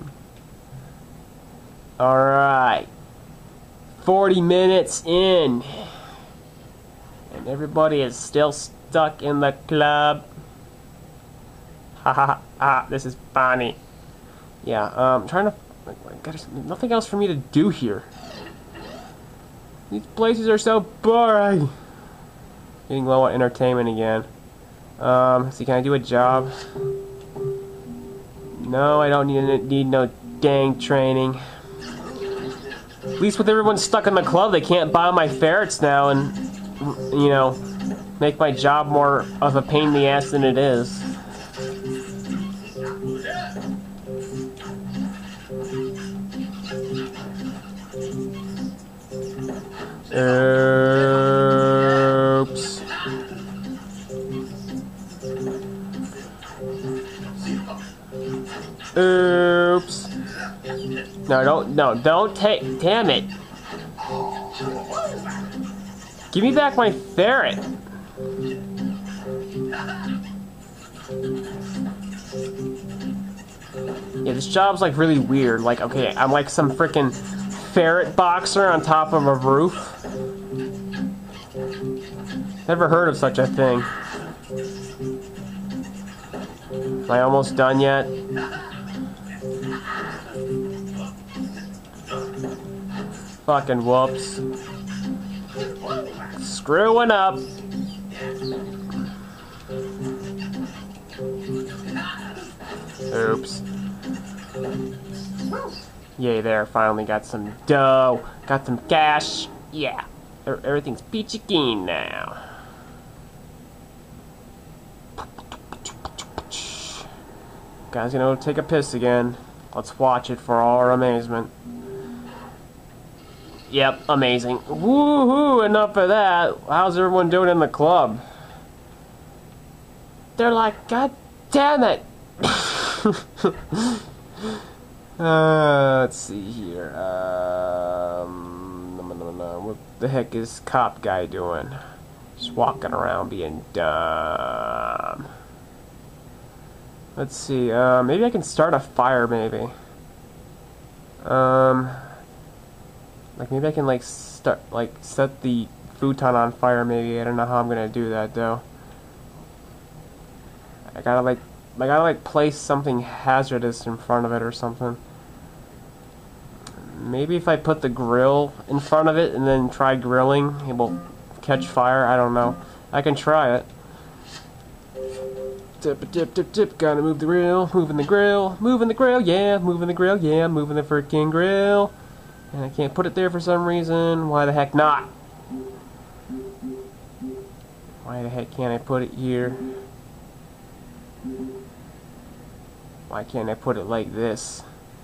Alright. forty minutes in. And everybody is still stuck in the club. Ha ha ha. Ah, this is funny. Yeah, um, I'm trying to... There's nothing else for me to do here. These places are so boring. Getting low on entertainment again. Um, see, can I do a job? No, I don't need, need no dang training. At least with everyone stuck in the club, they can't buy my ferrets now and, you know, make my job more of a pain in the ass than it is. Oops. Oops. No, don't, no, don't take, damn it. Give me back my ferret. Yeah, this job's like really weird. Like, okay, I'm like some freaking ferret boxer on top of a roof. Never heard of such a thing. Am I almost done yet? Fucking whoops. Screwing up. Oops. Yay, there. Finally got some dough. Got some cash. Yeah. Everything's peachy keen now. Guy's gonna take a piss again. Let's watch it for our amazement. Yep, amazing. Woohoo! Enough of that. How's everyone doing in the club? They're like, God damn it! uh, let's see here. Um, no, no, no. What the heck is cop guy doing? Just walking around being dumb. Let's see. Uh, maybe I can start a fire. Maybe. Um. Like maybe I can like start like set the futon on fire. Maybe I don't know how I'm gonna do that though. I gotta like I gotta like place something hazardous in front of it or something. Maybe if I put the grill in front of it and then try grilling, it will catch fire. I don't know. I can try it. Dip, dip, dip, dip. Gotta move the grill. Moving the grill. Moving the grill. Yeah. Moving the grill. Yeah. Moving the freaking grill. And I can't put it there for some reason. Why the heck not? Why the heck can't I put it here? Why can't I put it like this?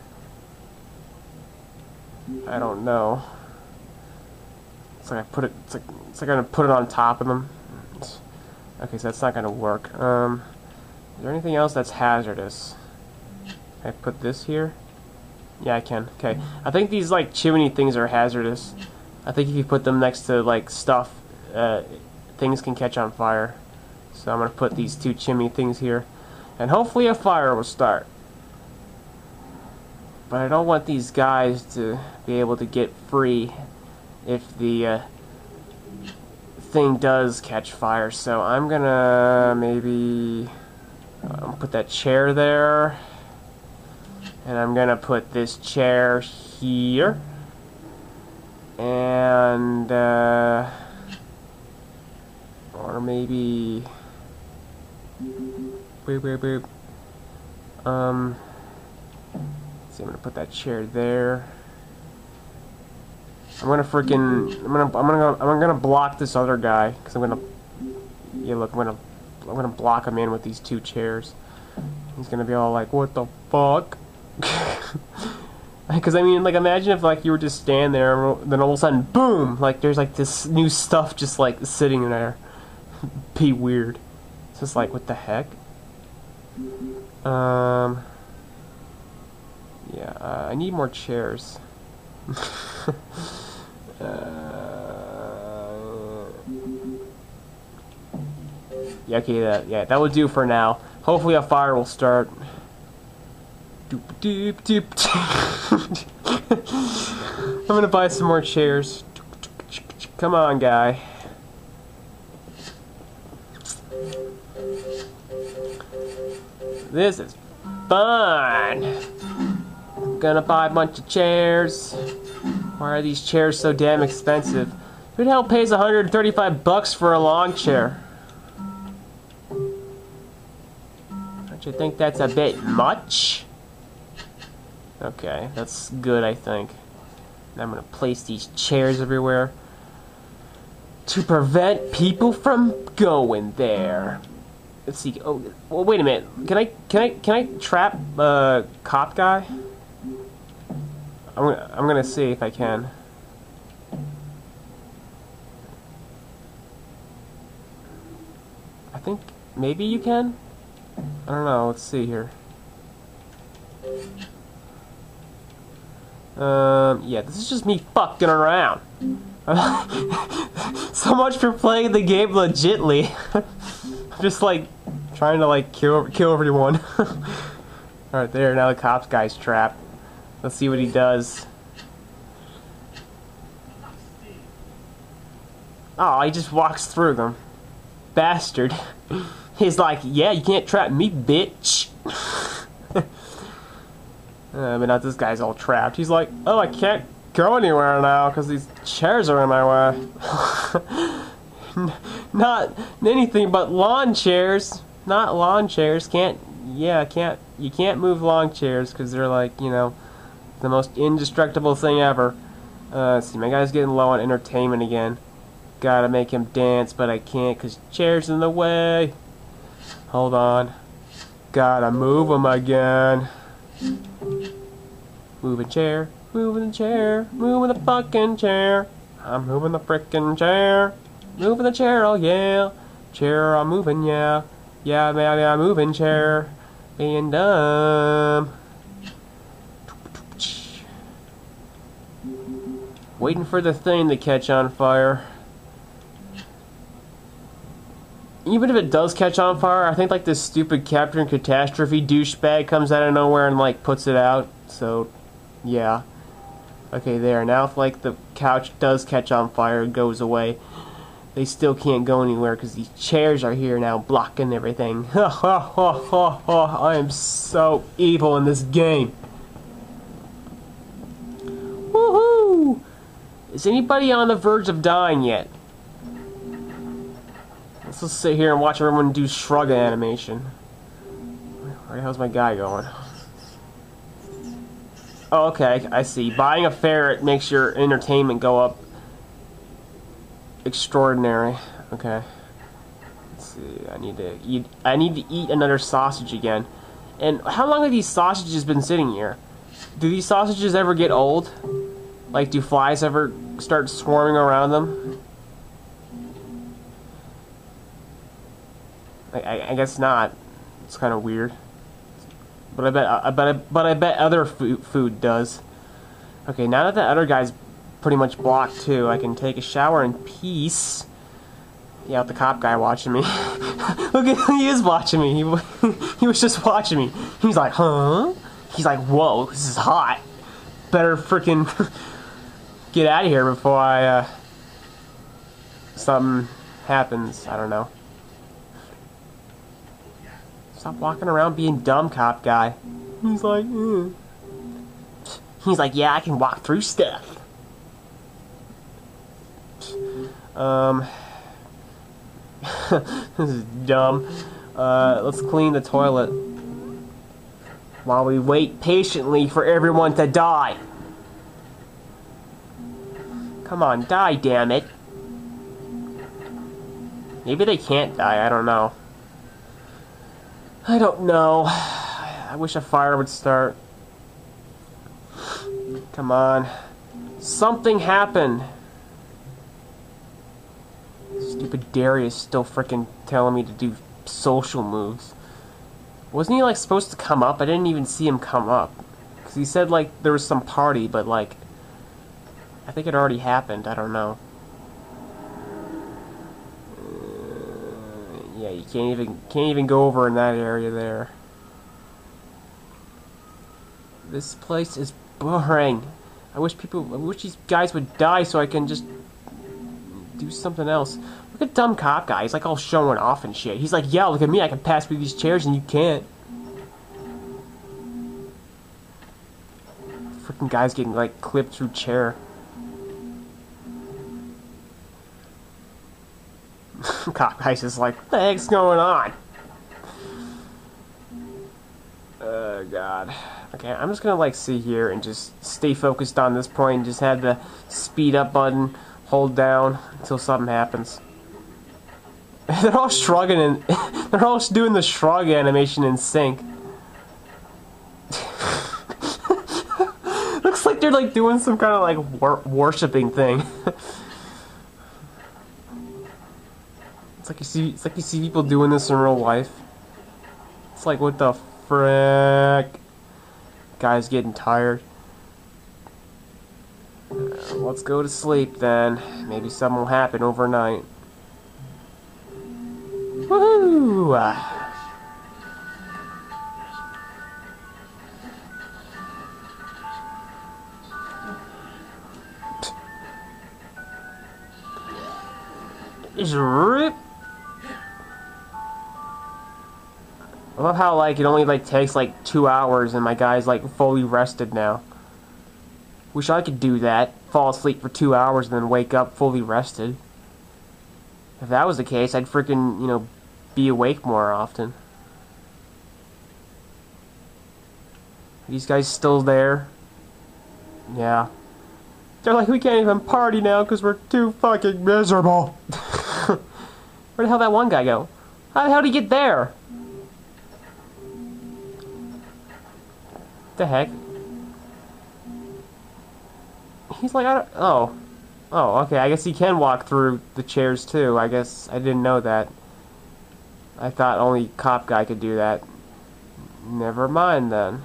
I don't know. It's like I put it. It's like it's like I'm gonna put it on top of them. It's, okay, so that's not gonna work. Um, is there anything else that's hazardous? Can I put this here? Yeah, I can. Okay. I think these, like, chimney things are hazardous. I think if you put them next to, like, stuff, uh, things can catch on fire. So I'm going to put these two chimney things here. And hopefully a fire will start. But I don't want these guys to be able to get free if the, uh, thing does catch fire. So I'm going to maybe um, put that chair there. And I'm gonna put this chair here, and uh, or maybe boop boop boop. Um, let's see, I'm gonna put that chair there. I'm gonna freaking I'm gonna I'm gonna I'm gonna block this other guy because I'm gonna yeah look I'm gonna I'm gonna block him in with these two chairs. He's gonna be all like, what the fuck? Because I mean, like, imagine if like you were just standing there, and then all of a sudden, boom! Like there's like this new stuff just like sitting there. Be weird. It's just like, what the heck? Um. Yeah. I need more chairs. uh, yeah, okay, that yeah, that would do for now. Hopefully a fire will start. Doop doop doop. I'm gonna buy some more chairs. Come on, guy. This is fun. I'm gonna buy a bunch of chairs. Why are these chairs so damn expensive? Who the hell pays one hundred thirty-five bucks for a lawn chair? Don't you think that's a bit much? Okay, that's good, I think. And I'm gonna place these chairs everywhere to prevent people from going there. Let's see. Oh, well, wait a minute. Can I can I can I trap uh cop guy? I'm gonna I'm gonna see if I can. I think maybe you can. I don't know. Let's see here. Um. Yeah. This is just me fucking around. So much for playing the game legitly. I'm just like trying to like kill kill everyone. Alright, there, now the cops guy's trapped. Let's see what he does. Oh, he just walks through them. Bastard. He's like, yeah, you can't trap me, bitch. uh, but not this guy's all trapped. He's like, oh, I can't go anywhere now because these chairs are in my way. Not anything but lawn chairs. Not lawn chairs. Can't, yeah, can't, you can't move lawn chairs because they're like, you know, the most indestructible thing ever. Uh, let's see, my guy's getting low on entertainment again. Gotta make him dance, but I can't because chair's in the way. Hold on. Gotta move him again. Moving chair, moving the chair, moving the fucking chair. I'm moving the frickin' chair. Moving the chair, oh yeah. Chair, I'm moving, yeah. Yeah, yeah, yeah, moving chair. Being dumb. Waiting for the thing to catch on fire. Even if it does catch on fire, I think like this stupid Captain Catastrophe douchebag comes out of nowhere and like puts it out. So, yeah. Okay, there. Now if like the couch does catch on fire, it goes away. They still can't go anywhere because these chairs are here now blocking everything. Ha ha ha ha ha. I am so evil in this game. Woohoo! Is anybody on the verge of dying yet? Let's just sit here and watch everyone do shrug animation. Where the hell's my guy going? Oh, okay, I see. Buying a ferret makes your entertainment go up extraordinary. Okay. Let's see. I need to eat. I need to eat another sausage again. And how long have these sausages been sitting here? Do these sausages ever get old? Like, do flies ever start swarming around them? I, I, I guess not. It's kind of weird. But I bet. I bet. But I bet other food food does. Okay, now that the other guy's pretty much blocked too, I can take a shower in peace. Yeah, with the cop guy watching me. Look at he is watching me. He he was just watching me. He's like, huh? He's like, whoa, this is hot. Better freaking get out of here before I uh, something happens. I don't know. Stop walking around being dumb, cop guy. He's like, mm. He's like, yeah, I can walk through stuff. Um, this is dumb. Uh, let's clean the toilet while we wait patiently for everyone to die. Come on, die, damn it. Maybe they can't die, I don't know. I don't know. I wish a fire would start. Come on. Something happened. Stupid Darius still freaking telling me to do social moves. Wasn't he like supposed to come up? I didn't even see him come up. Because he said, like, there was some party, but, like, I think it already happened. I don't know. Uh, yeah, you can't even, can't even go over in that area there. This place is boring. I wish people, I wish these guys would die so I can just do something else. Look at dumb cop guy. He's like all showing off and shit. He's like, yeah, look at me. I can pass through these chairs and you can't. Freaking guy's getting like clipped through chair. Cop guy's just like, what the heck's going on? Oh god. Okay, I'm just gonna like sit here and just stay focused on this point and just have the speed up button hold down until something happens. They're all shrugging and they're all doing the shrug animation in sync. Looks like they're like doing some kind of like wor worshipping thing. It's like you see, it's like you see people doing this in real life. It's like, what the frick? Guy's getting tired. Uh, let's go to sleep then. Maybe something will happen overnight. Woohoo! Just rip. I love how like it only like takes like two hours and my guy's like fully rested now. Wish I could do that. Fall asleep for two hours and then wake up fully rested. If that was the case, I'd freaking, you know, be awake more often. Are these guys still there? Yeah. They're like, we can't even party now because we're too fucking miserable. Where the hell did that one guy go? How the hell did he get there? What the heck? He's like, I don't, oh. Oh, okay, I guess he can walk through the chairs too. I guess I didn't know that. I thought only cop guy could do that. Never mind then.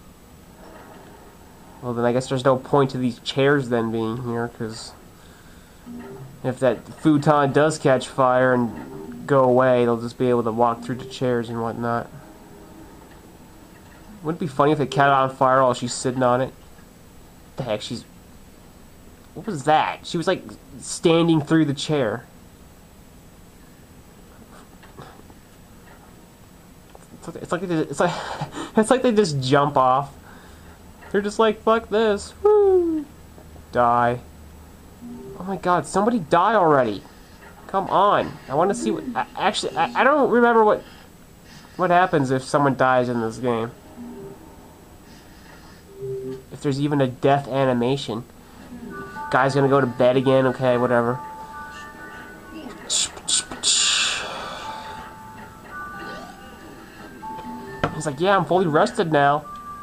Well then I guess there's no point to these chairs then being here, because if that futon does catch fire and go away, they'll just be able to walk through the chairs and whatnot. Wouldn't it be funny if it caught on fire while she's sitting on it? What the heck, she's... What was that? She was like standing through the chair. It's like, it's like, it's like they just jump off. They're just like, fuck this. Woo! Die. Oh my god, somebody die already. Come on. I want to see what... I, actually, I, I don't remember what what happens if someone dies in this game. If there's even a death animation. Guy's gonna go to bed again. Okay, whatever. He's like, yeah, I'm fully rested now.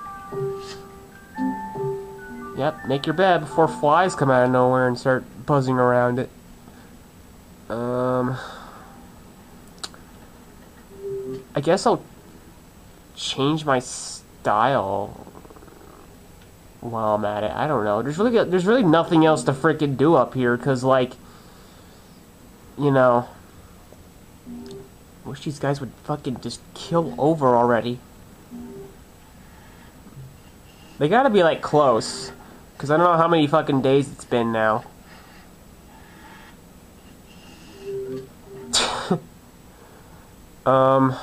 Yep, make your bed before flies come out of nowhere and start buzzing around it. Um, I guess I'll change my style while I'm at it. I don't know. There's really there's really nothing else to freaking do up here, because like, you know, I wish these guys would fucking just kill over already. They gotta be like close. Because I don't know how many fucking days it's been now. um,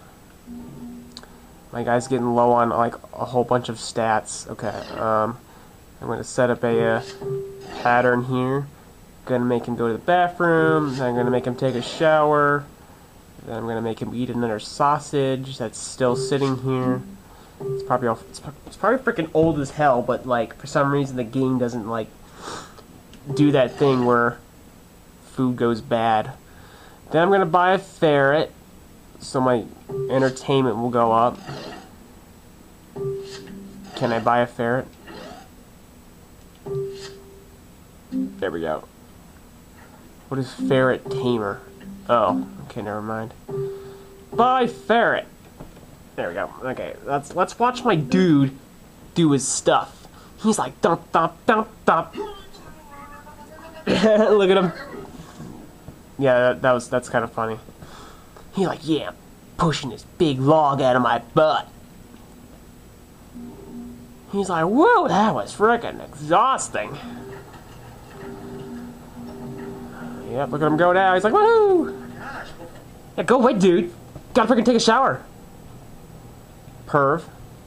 my guy's getting low on like a whole bunch of stats. Okay, um, I'm going to set up a uh, pattern here. Going to make him go to the bathroom. Then I'm going to make him take a shower. Then I'm going to make him eat another sausage that's still sitting here. It's probably all, it's, it's probably freaking old as hell, but like for some reason the game doesn't like do that thing where food goes bad. Then I'm gonna buy a ferret, so my entertainment will go up. Can I buy a ferret? There we go. What is ferret tamer? Oh, okay, never mind. Buy ferret. There we go. Okay, let's let's watch my dude do his stuff. He's like, thump, thump, thump, thump. Look at him. Yeah, that, that was that's kind of funny. He's like, yeah, I'm pushing this big log out of my butt. He's like, whoa, that was freaking exhausting. Yep, look at him go now. He's like, woohoo! Yeah, go away, dude. Gotta freaking take a shower. Perv.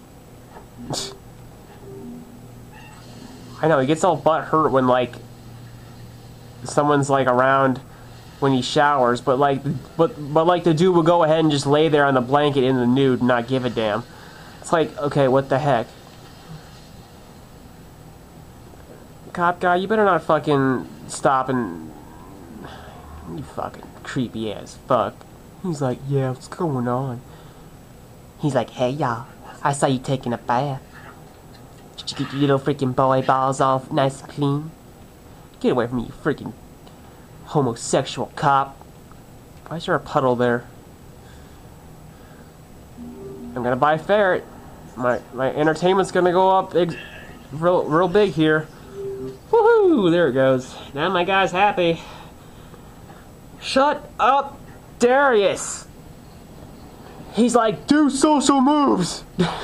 I know, he gets all butt hurt when, like, someone's, like, around when he showers, but, like, but, but, like, the dude will go ahead and just lay there on the blanket in the nude and not give a damn. It's like, okay, what the heck? Cop guy, you better not fucking stop and... You fucking creepy ass fuck. He's like, yeah, what's going on? He's like, hey y'all, I saw you taking a bath. Did you get your little freaking boy balls off nice and clean? Get away from me, you freaking homosexual cop. Why is there a puddle there? I'm gonna buy a ferret. My my entertainment's gonna go up big, real real big here. Woohoo! There it goes. Now my guy's happy. Shut up, Darius! He's like, do social moves!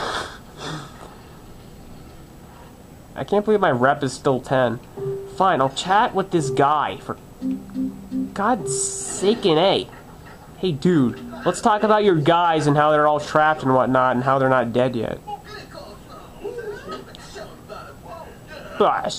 I can't believe my rep is still ten. Fine, I'll chat with this guy for God's sake and A. Hey dude, let's talk about your guys and how they're all trapped and whatnot and how they're not dead yet. Let's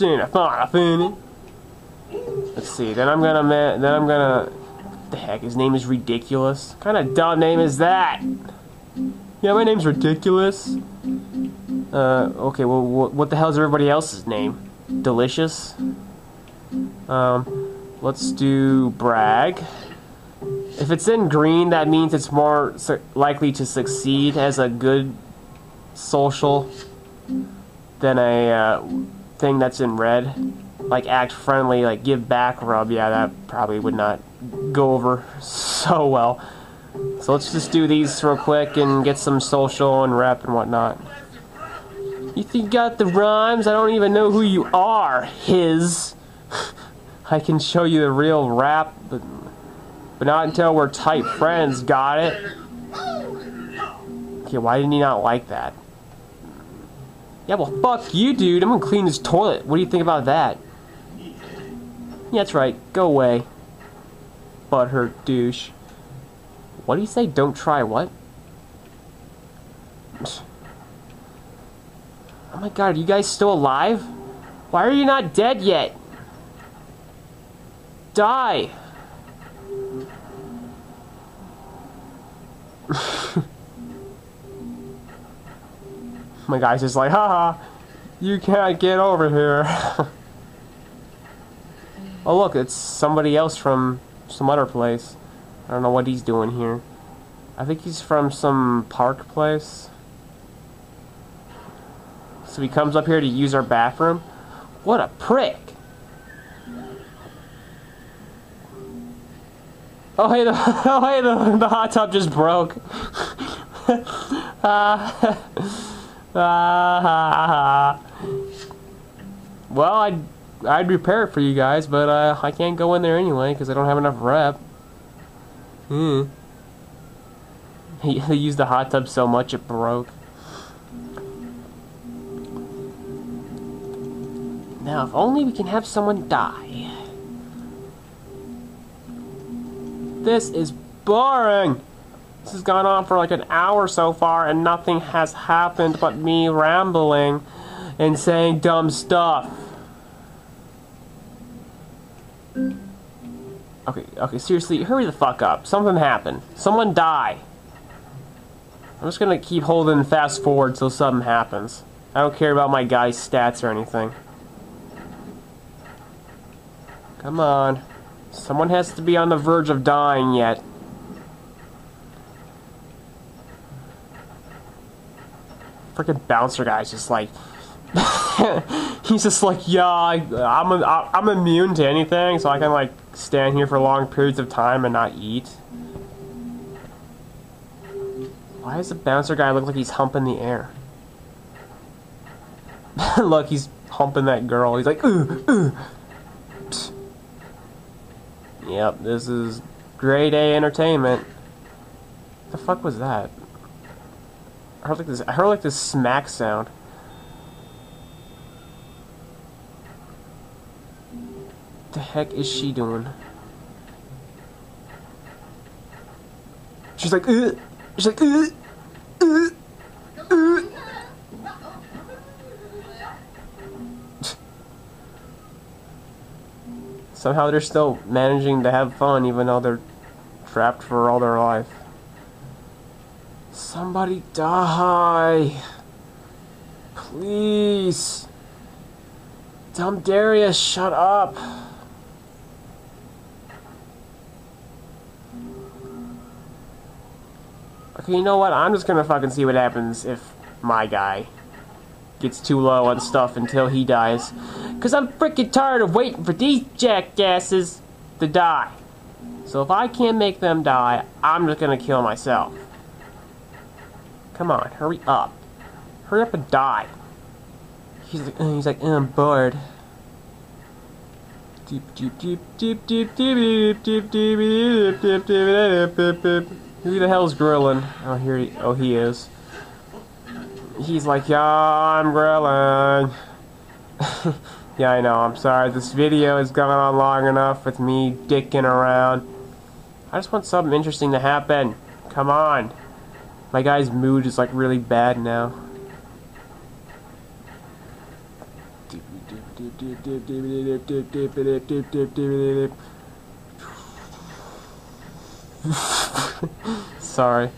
see, then I'm gonna, then I'm gonna, what the heck, his name is Ridiculous? What kind of dumb name is that? Yeah, my name's Ridiculous. Uh, okay, well, what the hell's everybody else's name? Delicious? Um, let's do Brag. If it's in green, that means it's more likely to succeed as a good social than a, uh, thing that's in red. Like act friendly, like give back rub. Yeah, that probably would not go over so well. So let's just do these real quick and get some social and rep and whatnot. You think you got the rhymes? I don't even know who you are, his. I can show you the real rap, but, but not until we're tight friends, got it? Okay, why didn't he not like that? Yeah, well, fuck you, dude. I'm gonna clean this toilet. What do you think about that? Yeah, that's right. Go away. Butthurt douche. What do you say? Don't try what? Oh my god, are you guys still alive? Why are you not dead yet? Die! My guy's just like, haha, you can't get over here. Oh look, it's somebody else from some other place. I don't know what he's doing here. I think he's from some park place. So he comes up here to use our bathroom? What a prick! Oh hey, the, oh, hey, the, the hot tub just broke. uh, uh, well, I'd, I'd repair it for you guys, but uh, I can't go in there anyway because I don't have enough rep. Hmm. He, he used the hot tub so much it broke. Now, if only we can have someone die. This is boring! This has gone on for like an hour so far and nothing has happened but me rambling and saying dumb stuff. Okay, okay, seriously, hurry the fuck up. Something happened. Someone die. I'm just gonna keep holding fast forward till something happens. I don't care about my guy's stats or anything. Come on. Someone has to be on the verge of dying yet. Freaking bouncer guy's just like... He's just like, yeah, I, I'm, a, I'm immune to anything, so I can like stand here for long periods of time and not eat. Why does the bouncer guy look like he's humping the air? Look, he's humping that girl. He's like, ooh, ooh. Psst. Yep, this is grade A entertainment. What the fuck was that? I heard like this. I heard like this smack sound. What the heck is she doing? She's like, ugh. She's like, ugh. Ugh. Ugh. Somehow they're still managing to have fun even though they're trapped for all their life. Somebody die. Please. Dumb Darius, shut up. Okay, you know what? I'm just gonna fucking see what happens if my guy gets too low on stuff until he dies. Cause I'm freaking tired of waiting for these jackasses to die. So if I can't make them die, I'm just gonna kill myself. Come on, hurry up. Hurry up and die. He's like, uh, he's like, uh, I'm bored. Deep, deep, deep, deep, deep, deep, deep, deep, deep, deep, deep, deep, deep, deep. Who the hell's grilling? Oh, here he, oh, he is. He's like, yeah, I'm grilling. Yeah, I know, I'm sorry. This video has gone on long enough with me dicking around. I just want something interesting to happen. Come on. My guy's mood is like really bad now. Sorry.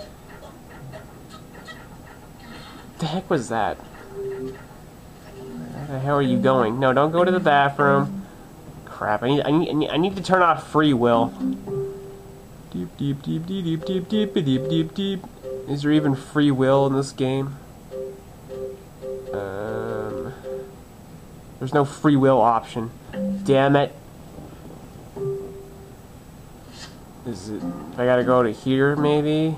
What the heck was that? Where the hell are you going? No, don't go to the bathroom. Crap, I need, I need, I need, I need to turn off free will. Deep, deep, deep, deep, deep, deep, deep, deep, deep, deep. Is there even free will in this game? Um, there's no free will option. Damn it. Is it? I gotta go to here, maybe?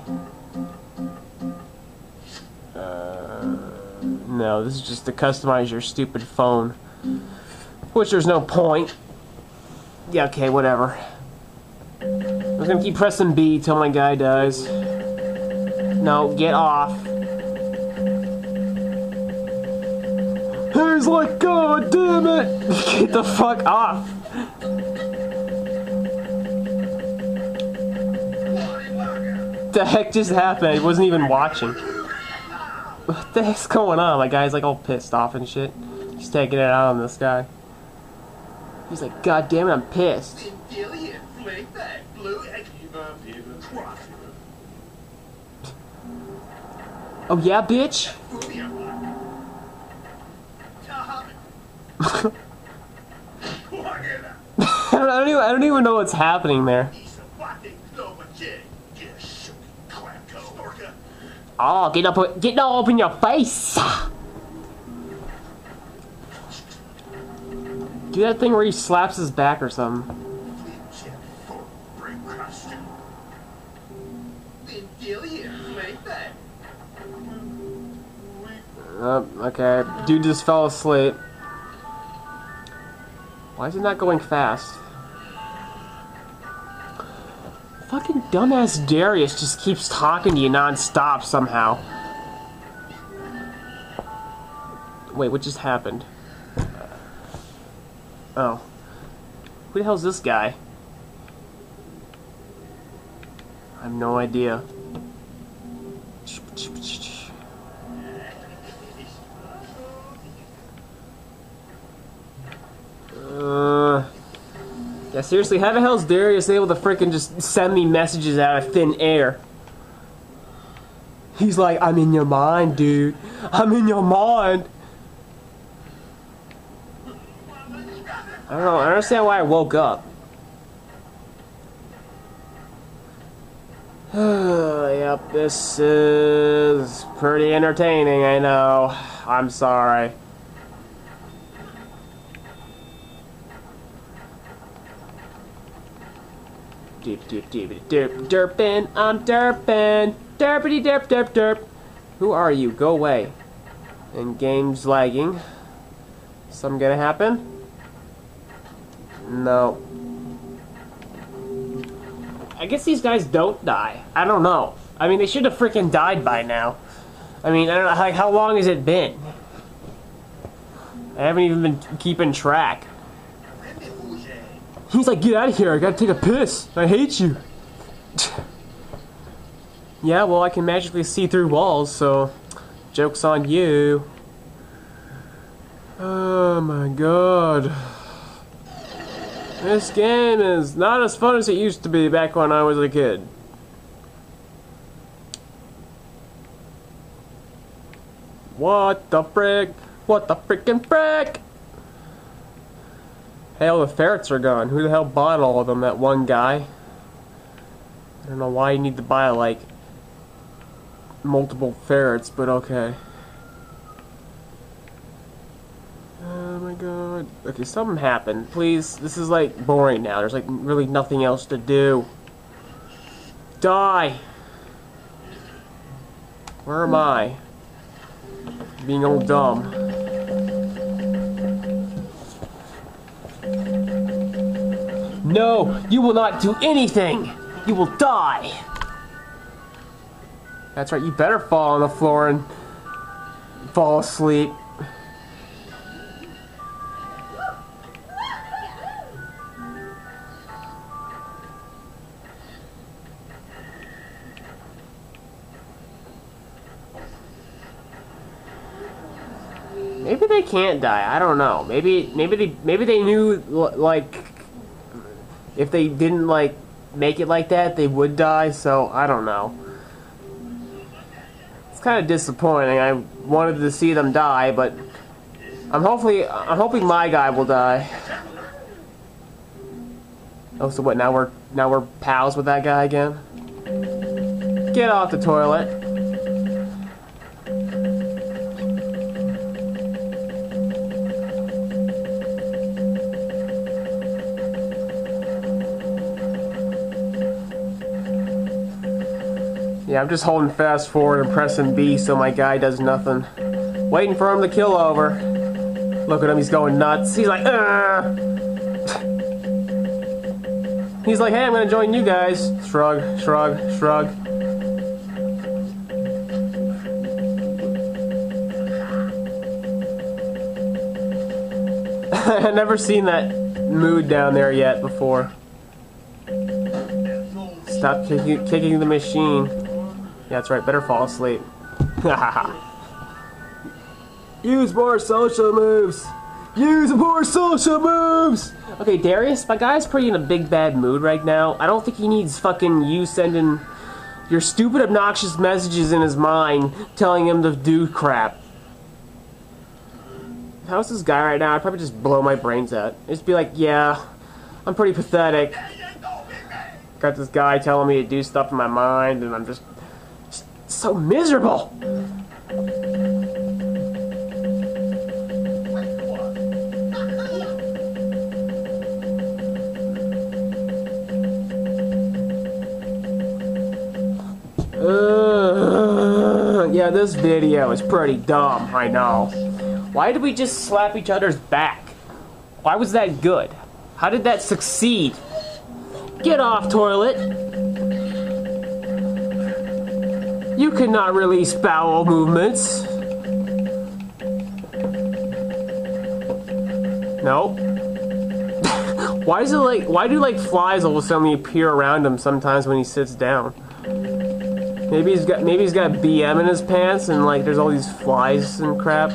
Uh, no, this is just to customize your stupid phone. Which there's no point. Yeah, okay, whatever. I'm gonna keep pressing B till my guy dies. No, get off. He's like, God damn it! Get the fuck off! What the heck just happened? I wasn't even watching. What the heck's going on? My guy's like all pissed off and shit. He's taking it out on this guy. He's like, God damn it, I'm pissed. Oh yeah, bitch? I, don't, I, don't even, I don't even know what's happening there. Oh, get up, get all up in your face! Do that thing where he slaps his back or something. Oh, okay. Dude just fell asleep. Why is it not going fast? Fucking dumbass Darius just keeps talking to you non-stop somehow. Wait, what just happened? Oh. Who the hell's this guy? I have no idea. Uh, yeah, seriously, how the hell's Darius able to freaking just send me messages out of thin air? He's like, I'm in your mind, dude. I'm in your mind. I don't know, I don't understand why I woke up. Yep, this is pretty entertaining, I know. I'm sorry. Deep, deep, deep, derp, derpin', I'm derpin', derpity derp, derp, derp. Who are you? Go away. And game's lagging. Something gonna happen? No. I guess these guys don't die. I don't know. I mean, they should have freaking died by now. I mean, I don't know, like, how long has it been? I haven't even been keeping track. He's like, get out of here, I gotta take a piss. I hate you. Yeah, well, I can magically see through walls, so joke's on you. Oh my god. This game is not as fun as it used to be back when I was a kid. What the frick? What the frickin' frick? Hell, the ferrets are gone. Who the hell bought all of them? That one guy? I don't know why you need to buy, like, multiple ferrets, but okay. Oh my god. Okay, something happened. Please, this is, like, boring now. There's, like, really nothing else to do. Die! Where am I? Being all dumb. No! You will not do anything! You will die! That's right, you better fall on the floor and fall asleep. Maybe they can't die. I don't know. Maybe, maybe they, maybe they knew, like, if they didn't like make it like that, they would die. So I don't know. It's kind of disappointing. I wanted to see them die, but I'm hopefully, I'm hoping my guy will die. Oh, so what? Now we're, now we're pals with that guy again. Get off the toilet. Yeah, I'm just holding fast forward and pressing B so my guy does nothing. Waiting for him to kill over. Look at him, he's going nuts. He's like, Ugh! He's like, hey, I'm gonna join you guys. Shrug, shrug, shrug. I've never seen that mood down there yet before. Stop kicking, kicking the machine. Yeah, that's right, better fall asleep. Use more social moves! Use more social moves! Okay, Darius, my guy's pretty in a big bad mood right now. I don't think he needs fucking you sending your stupid obnoxious messages in his mind telling him to do crap. If I was this guy right now, I'd probably just blow my brains out. Just be like, yeah, I'm pretty pathetic. Got this guy telling me to do stuff in my mind, and I'm just, just so miserable. Uh, yeah, this video is pretty dumb, I know. Why did we just slap each other's back? Why was that good? How did that succeed? Get off, toilet! You cannot release bowel movements. Nope. Why is it like, why do like flies all of a sudden appear around him sometimes when he sits down? Maybe he's got, maybe he's got B M in his pants and like there's all these flies and crap.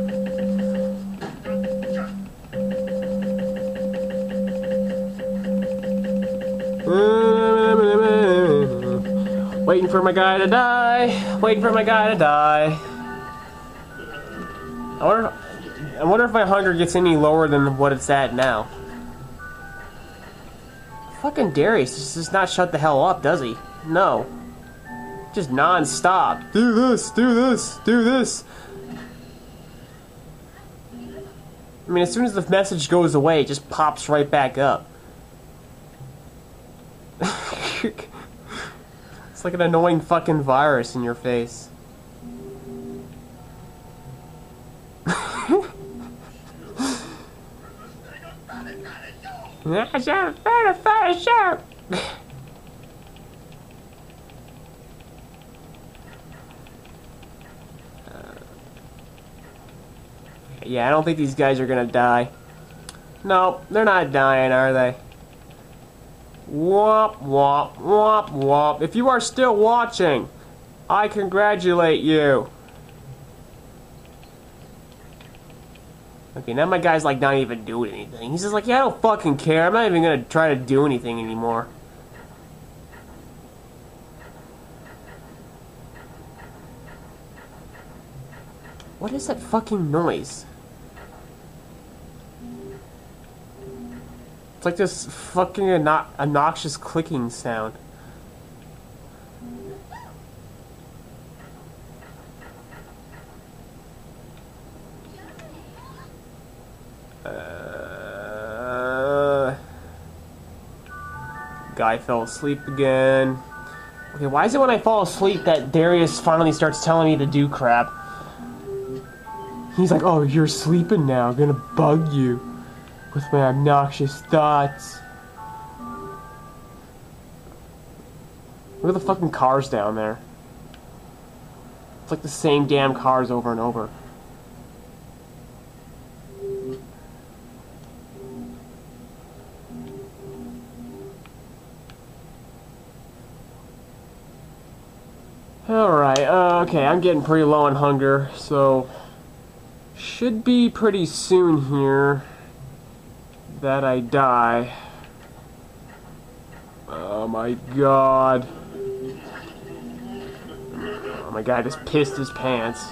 Waiting for my guy to die. Waiting for my guy to die. I wonder, I wonder if my hunger gets any lower than what it's at now. Fucking Darius does not shut the hell up, does he? No. Just non-stop. Do this, do this, do this. I mean, as soon as the message goes away, it just pops right back up. It's like an annoying fucking virus in your face. That's a very fire shark. Yeah, I don't think these guys are gonna die. No, they're not dying, are they? Womp, womp, womp, womp. If you are still watching, I congratulate you. Okay, now my guy's like not even doing anything. He's just like, yeah, I don't fucking care. I'm not even gonna try to do anything anymore. What is that fucking noise? It's like this fucking obno- obnoxious clicking sound. Uh, guy fell asleep again. Okay, why is it when I fall asleep that Darius finally starts telling me to do crap? He's like, oh, you're sleeping now. I'm gonna bug you with my obnoxious thoughts. Look at the fucking cars down there. It's like the same damn cars over and over. Alright, uh, okay, I'm getting pretty low on hunger, so should be pretty soon here that I die. Oh my god. Oh my god, I just pissed his pants.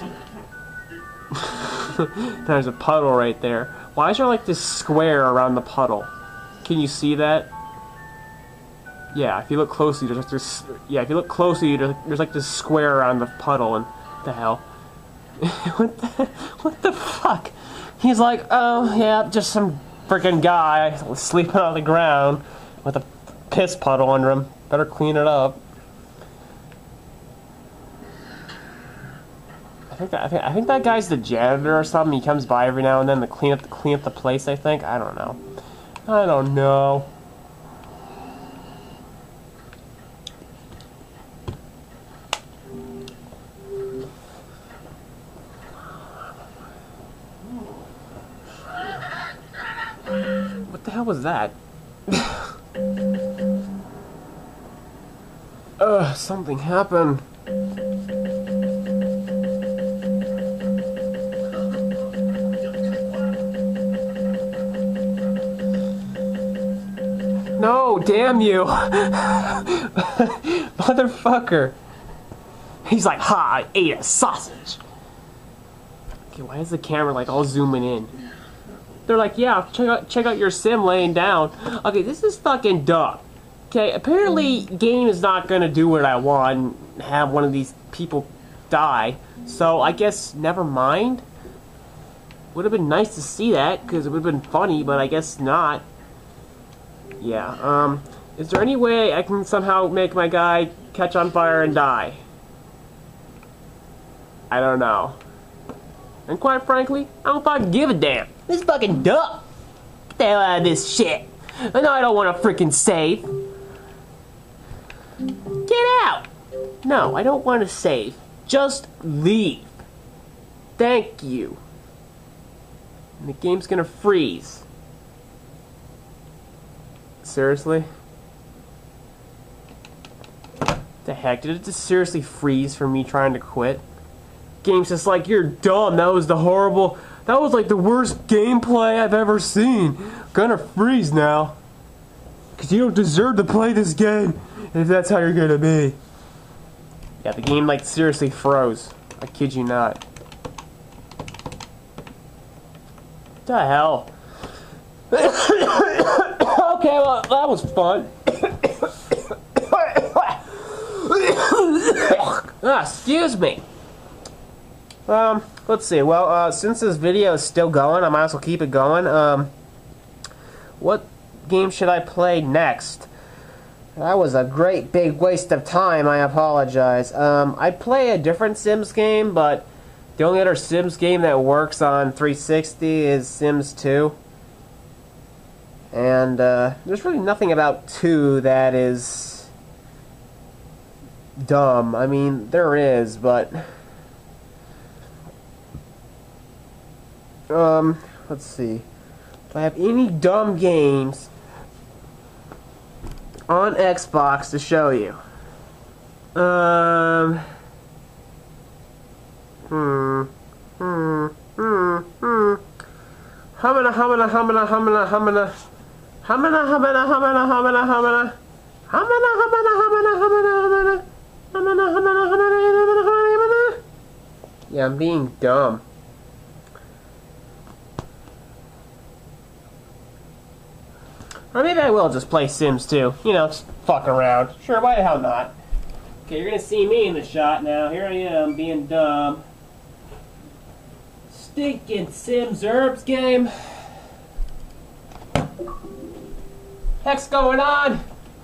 There's a puddle right there. Why is there like this square around the puddle? Can you see that? Yeah, if you look closely, there's like this. Yeah, if you look closely, there's, there's like this square around the puddle, and what the hell? what the what the fuck? He's like, oh yeah, just some freaking guy sleeping on the ground with a piss puddle under him. Better clean it up. I think that I think I think that guy's the janitor or something. He comes by every now and then to clean up clean up the place. I think. I don't know. I don't know. What the hell was that? Ugh, something happened. No, damn you. Motherfucker. He's like, ha, I ate a sausage. Okay, why is the camera like all zooming in? They're like, yeah, check out, check out your sim laying down. Okay, this is fucking dumb. Okay, apparently game is not gonna do what I want and have one of these people die. So I guess never mind. Would have been nice to see that because it would have been funny, but I guess not. Yeah. Um. Is there any way I can somehow make my guy catch on fire and die? I don't know. And quite frankly, I don't fucking give a damn. This is fucking dumb. Get the hell out of this shit. I know I don't want to freaking save. Get out. No, I don't want to save. Just leave. Thank you. And the game's gonna freeze. Seriously? The heck? Did it just seriously freeze for me trying to quit? Game's just like, you're dumb. That was the horrible... That was like the worst gameplay I've ever seen. Gonna freeze now. Because you don't deserve to play this game if that's how you're gonna be. Yeah, the game like seriously froze. I kid you not. What the hell? Okay, well, that was fun. Ah, excuse me. Um, let's see. Well, uh, since this video is still going, I might as well keep it going. Um, what game should I play next? That was a great big waste of time. I apologize. Um, I'd play a different Sims game, but the only other Sims game that works on three sixty is Sims two. And uh, there's really nothing about two that is dumb. I mean, there is, but um, let's see. Do I have any dumb games on Xbox to show you? Um. Hmm. Hmm. Hmm. Hmm. Humana, humana, humana, humana, humana. Humana, humana, humana, humana, humana. Humana, humana, humana, humana, humana. Humana, humana, humana, humana, humana. Yeah, I'm being dumb. Or maybe I will just play Sims two. You know, just fuck around. Sure, why the hell not? Okay, you're gonna see me in the shot now. Here I am, being dumb. Stinking Sims Urbz game. Heck's going on?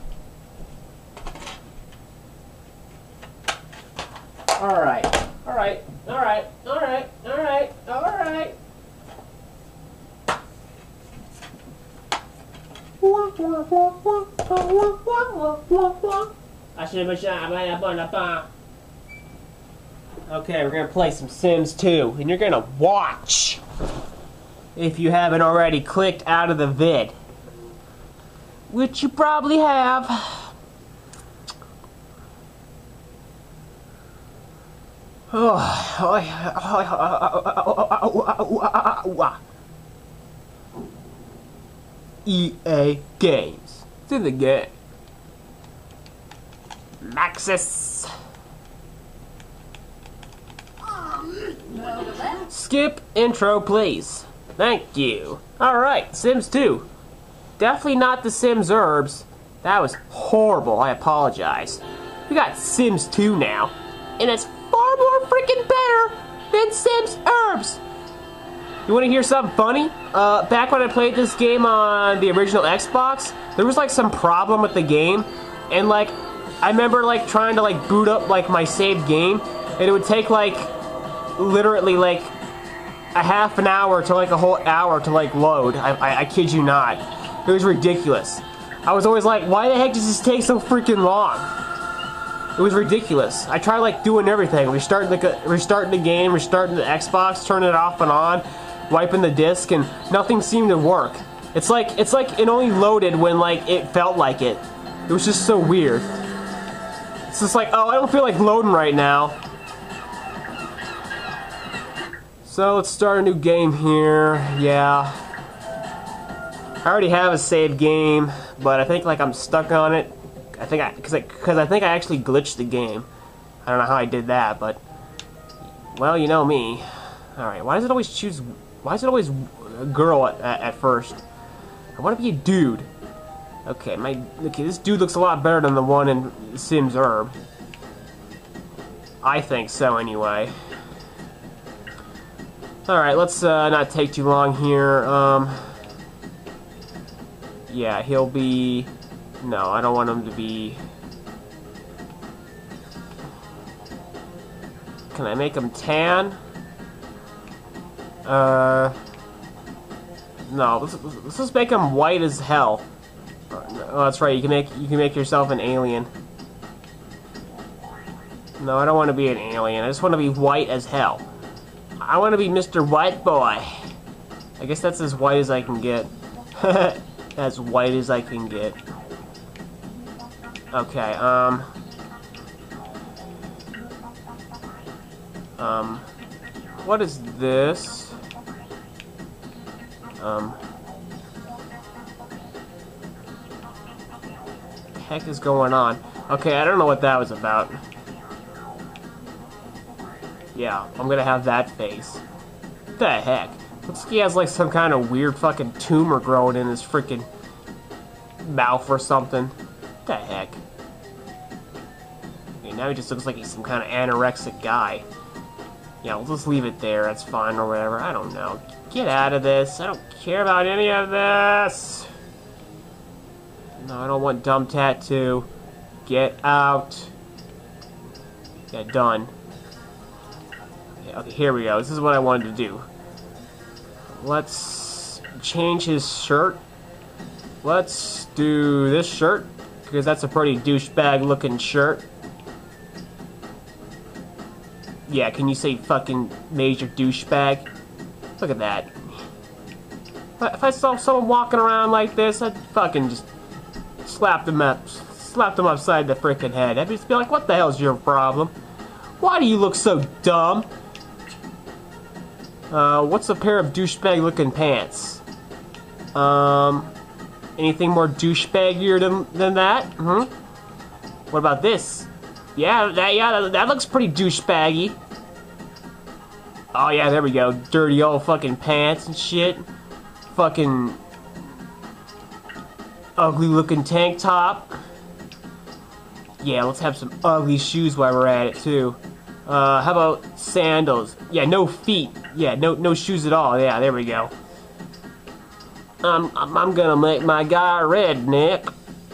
Alright, alright, alright, alright, alright, alright. Okay, we're gonna play some Sims two, and you're gonna watch if you haven't already clicked out of the vid, which you probably have. E A Games. To the game. Maxis. Skip intro, please. Thank you. Alright, Sims two. Definitely not the Sims Urbz. That was horrible. I apologize. We got Sims two now. And it's far more freaking better than Sims Urbz. You want to hear something funny? Uh, back when I played this game on the original Xbox, there was like some problem with the game, and like, I remember like trying to like boot up like my saved game, and it would take like, literally like, a half an hour to like a whole hour to like load. I, I, I kid you not. It was ridiculous. I was always like, why the heck does this take so freaking long? It was ridiculous. I tried like doing everything. Restarting the, restarting the game, restarting the Xbox, turning it off and on, wiping the disc, and nothing seemed to work. It's like it's like it only loaded when like it felt like it. It was just so weird. It's just like, oh, I don't feel like loading right now. So let's start a new game here. Yeah. I already have a saved game, but I think like I'm stuck on it. I think I, cause I, cause I think I actually glitched the game. I don't know how I did that, but well, you know me. All right, why does it always choose? Why is it always a girl at, at, at first? I want to be a dude. Okay, my okay. This dude looks a lot better than the one in Sims Urbz. I think so, anyway. All right, let's uh, not take too long here. Um, yeah, he'll be. No, I don't want him to be... Can I make him tan? Uh... No, let's, let's just make him white as hell. Oh, that's right, you can make you can make yourself an alien. No, I don't want to be an alien, I just want to be white as hell. I want to be Mister White Boy. I guess that's as white as I can get. As white as I can get. Okay, um... Um... What is this? Um... What the heck is going on? Okay, I don't know what that was about. Yeah, I'm gonna have that face. What the heck? Looks like he has like some kind of weird fucking tumor growing in his freaking mouth or something. What the heck? Okay, now he just looks like he's some kind of anorexic guy. Yeah, we'll just leave it there. That's fine or whatever. I don't know. Get out of this. I don't care about any of this. No, I don't want dumb tattoo. Get out. Yeah, done. Okay, okay, here we go. This is what I wanted to do. Let's change his shirt let's do this shirt, because that's a pretty douchebag looking shirt. Yeah, can you say fucking major douchebag? Look at that. If I saw someone walking around like this, I'd fucking just slap them up, slap them upside the freaking head. I'd just be like, what the hell's your problem? Why do you look so dumb? Uh, what's a pair of douchebag looking pants? Um, anything more douchebaggier than, than that? Hmm? What about this? Yeah, that, yeah, that, that looks pretty douchebaggy. Oh yeah, there we go. Dirty old fucking pants and shit. Fucking ugly looking tank top. Yeah, let's have some ugly shoes while we're at it too. Uh, how about sandals? Yeah, no feet. Yeah, no no shoes at all. Yeah, there we go. Um, I'm, I'm gonna make my guy redneck.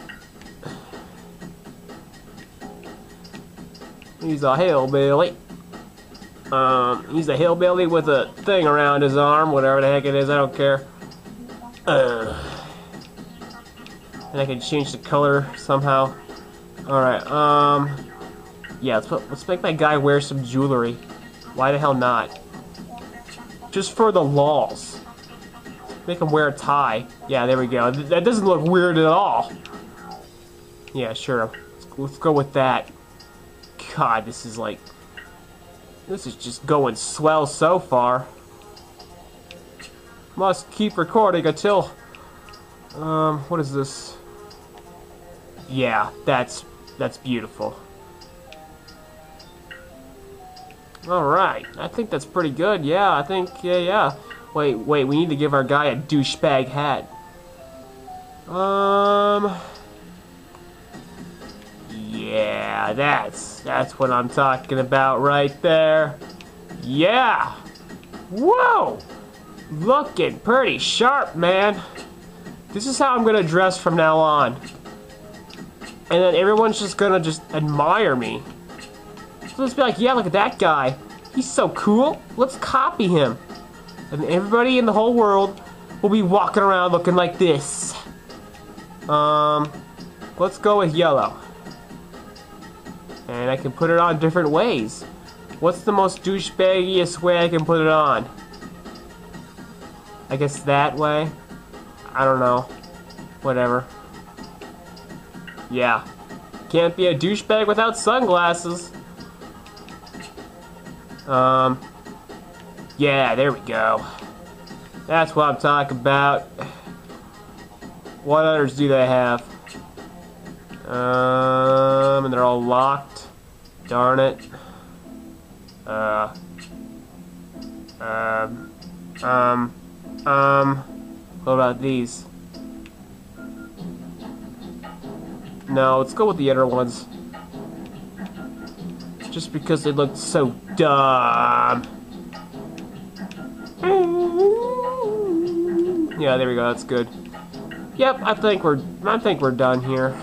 He's a hillbilly. Um, he's a hillbilly with a thing around his arm, whatever the heck it is, I don't care. Uh, and I can change the color somehow. Alright, um... yeah, let's, put, let's make my guy wear some jewelry. Why the hell not? Just for the lols. Make him wear a tie. Yeah, there we go. That doesn't look weird at all. Yeah, sure. Let's, let's go with that. God, this is like... this is just going swell so far. Must keep recording until... Um, what is this? Yeah, that's... that's beautiful. Alright, I think that's pretty good. Yeah, I think... yeah, yeah. Wait, wait, we need to give our guy a douchebag hat. Um... Yeah, that's that's what I'm talking about right there. Yeah. Whoa. Looking pretty sharp, man. This is how I'm gonna dress from now on. And then everyone's just gonna just admire me. So let's be like, yeah, look at that guy. He's so cool. Let's copy him. And everybody in the whole world will be walking around looking like this. Um, let's go with yellow. And I can put it on different ways. What's the most douchebaggiest way I can put it on? I guess that way? I don't know. Whatever. Yeah. Can't be a douchebag without sunglasses. Um. Yeah, there we go. That's what I'm talking about. What others do they have? Um, and they're all locked. Darn it. Uh. Um. Um. Um. What about these? No, let's go with the other ones. Just because they look so dumb. Yeah, there we go. That's good. Yep, I think we're. I think we're done here.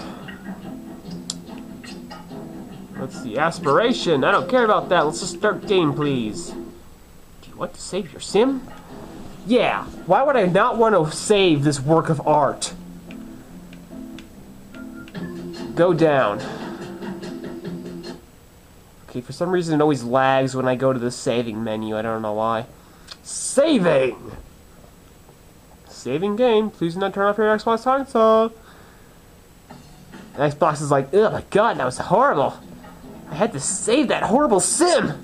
Let's see, aspiration. I don't care about that. Let's just start game, please. Do you want to save your sim? Yeah. Why would I not want to save this work of art? Go down. Okay, for some reason it always lags when I go to the saving menu. I don't know why. Saving! Saving game. Please do not turn off your Xbox console. Xbox is like, oh my god, that was horrible. I had to save that horrible sim.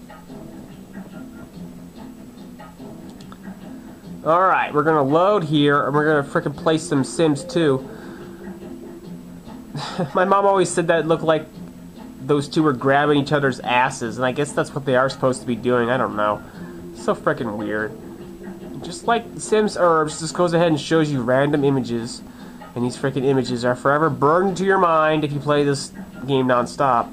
Alright, we're gonna load here, and we're gonna frickin' play some Sims too. My mom always said that it looked like those two were grabbing each other's asses, and I guess that's what they are supposed to be doing. I don't know. So frickin' weird. Just like Sims Urbz, just goes ahead and shows you random images, and these frickin' images are forever burned into your mind if you play this game non-stop.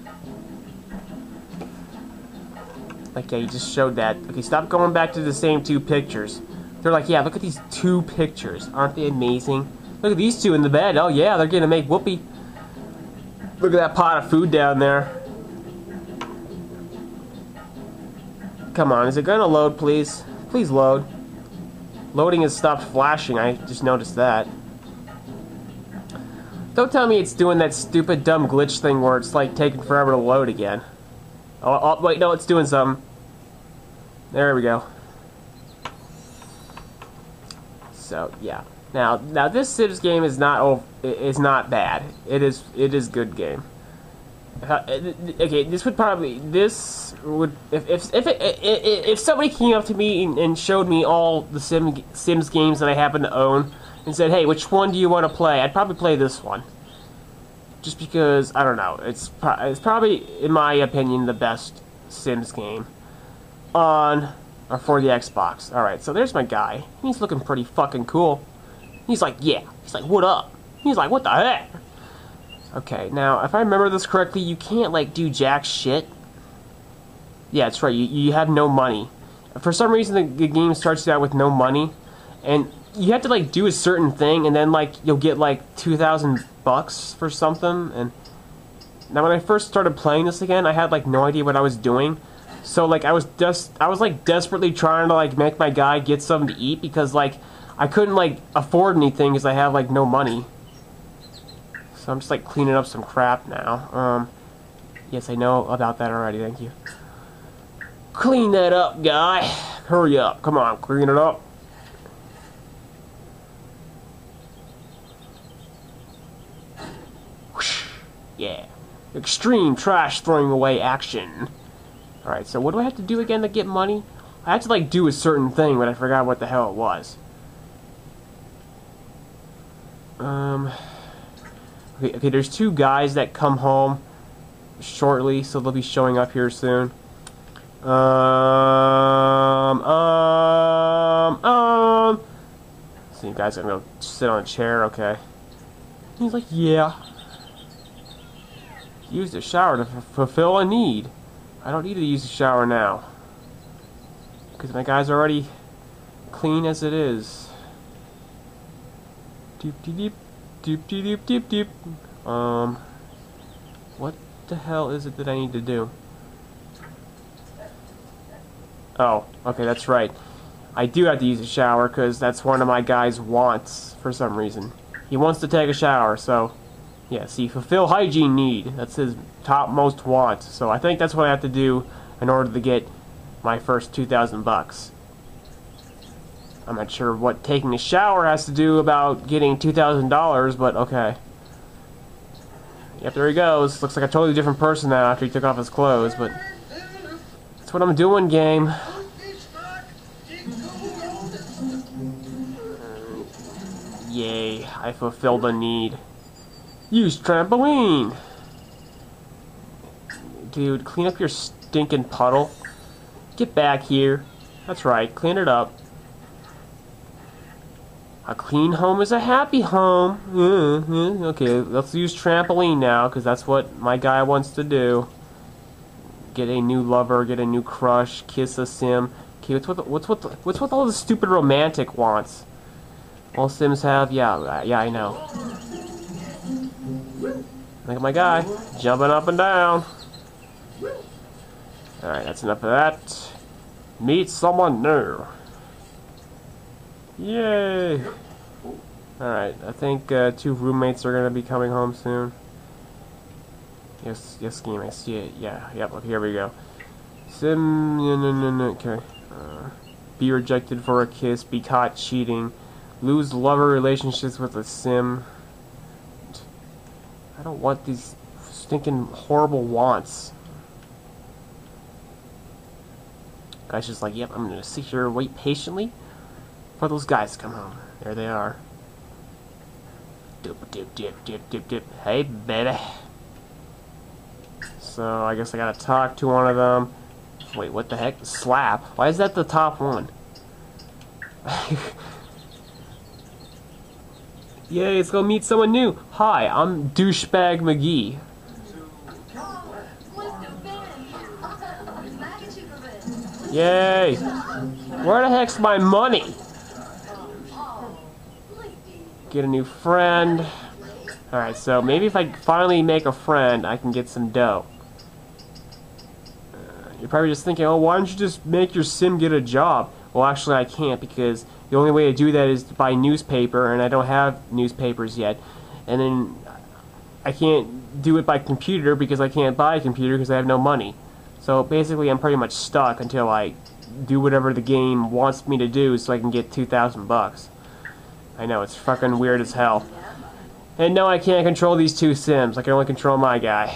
Like, yeah, you just showed that. Okay, stop going back to the same two pictures. They're like, yeah, look at these two pictures. Aren't they amazing? Look at these two in the bed. Oh, yeah, they're gonna make whoopee. Look at that pot of food down there. Come on, is it gonna load, please? Please load. Loading has stopped flashing. I just noticed that. Don't tell me it's doing that stupid dumb glitch thing where it's like taking forever to load again. Oh, oh wait, no, it's doing something. There we go. So yeah. Now, now this Sims game is not oh, is not bad. It is it is good game. Uh, okay, this would probably this would if if if, it, if if somebody came up to me and, and showed me all the Sim, Sims games that I happen to own and said, "Hey, which one do you want to play?" I'd probably play this one. Just because, I don't know, it's, pro it's probably, in my opinion, the best Sims game on, or for the Xbox. Alright, so there's my guy. He's looking pretty fucking cool. He's like, yeah. He's like, what up? He's like, what the heck? Okay, now, if I remember this correctly, you can't, like, do jack shit. Yeah, that's right, you, you have no money. For some reason, the, the game starts out with no money, and you have to, like, do a certain thing, and then, like, you'll get, like, two thousand bucks for something. And now when I first started playing this again, I had, like, no idea what I was doing. So, like, I was just, I was, like, desperately trying to, like, make my guy get something to eat, because, like, I couldn't, like, afford anything because I have, like, no money. So I'm just, like, cleaning up some crap now. Um, yes, I know about that already, thank you. Clean that up, guy. Hurry up. Come on, clean it up. Yeah. Extreme trash throwing away action. Alright, so what do I have to do again to get money? I had to, like, do a certain thing, but I forgot what the hell it was. Um... Okay, okay, there's two guys that come home shortly, so they'll be showing up here soon. Um... Um... Um... So you guys are gonna go sit on a chair, okay. He's like, yeah. Use the shower to f fulfill a need. I don't need to use the shower now, because my guy's already clean as it is. Doop de doop, doop de doop doop doop. Um, what the hell is it that I need to do? Oh, okay, that's right. I do have to use a shower because that's one of my guy's wants for some reason. He wants to take a shower, so. Yeah, see, fulfill hygiene need. That's his topmost want. So I think that's what I have to do in order to get my first two thousand bucks. I'm not sure what taking a shower has to do about getting two thousand dollars, but okay. Yep, there he goes. Looks like a totally different person now after he took off his clothes, but that's what I'm doing, game. Yay, I fulfilled a need. Use trampoline! Dude, clean up your stinking puddle. Get back here. That's right, clean it up. A clean home is a happy home. Mm-hmm. Okay, let's use trampoline now, because that's what my guy wants to do. Get a new lover, get a new crush, kiss a sim. Okay, what's with, what's with, what's with all the stupid romantic wants? All Sims have? Yeah, yeah, I know. Look at my guy, jumping up and down. Alright, that's enough of that. Meet someone new. Yay! Alright, I think uh, two roommates are going to be coming home soon. Yes, yes, game, I see it. Yeah, yep, okay, here we go. Sim, no, no, no, no, okay. Uh, be rejected for a kiss, be caught cheating, lose lover relationships with a sim. I don't want these stinking horrible wants. Guy's just like, yep, I'm gonna sit here and wait patiently for those guys to come home. There they are. Dip, dip, dip, dip, dip, dip. Hey, baby. So I guess I gotta talk to one of them. Wait, what the heck? Slap? Why is that the top one? Yay, let's go meet someone new. Hi, I'm Douchebag McGee. Yay! Where the heck's my money? Get a new friend. Alright, so maybe if I finally make a friend, I can get some dough. Uh, you're probably just thinking, oh, why don't you just make your sim get a job? Well, actually, I can't, because the only way to do that is to buy newspaper, and I don't have newspapers yet. And then I can't do it by computer because I can't buy a computer because I have no money. So basically, I'm pretty much stuck until I do whatever the game wants me to do so I can get two thousand bucks. I know, it's fucking weird as hell. And no, I can't control these two Sims. I can only control my guy.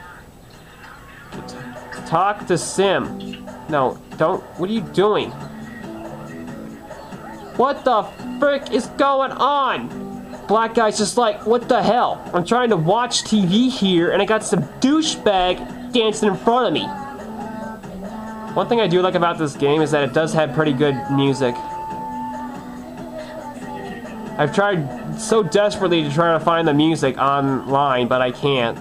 Talk to Sim. No, don't. What are you doing? What the frick is going on? Black guy's just like, what the hell? I'm trying to watch T V here, and I got some douchebag dancing in front of me. One thing I do like about this game is that it does have pretty good music. I've tried so desperately to try to find the music online, but I can't.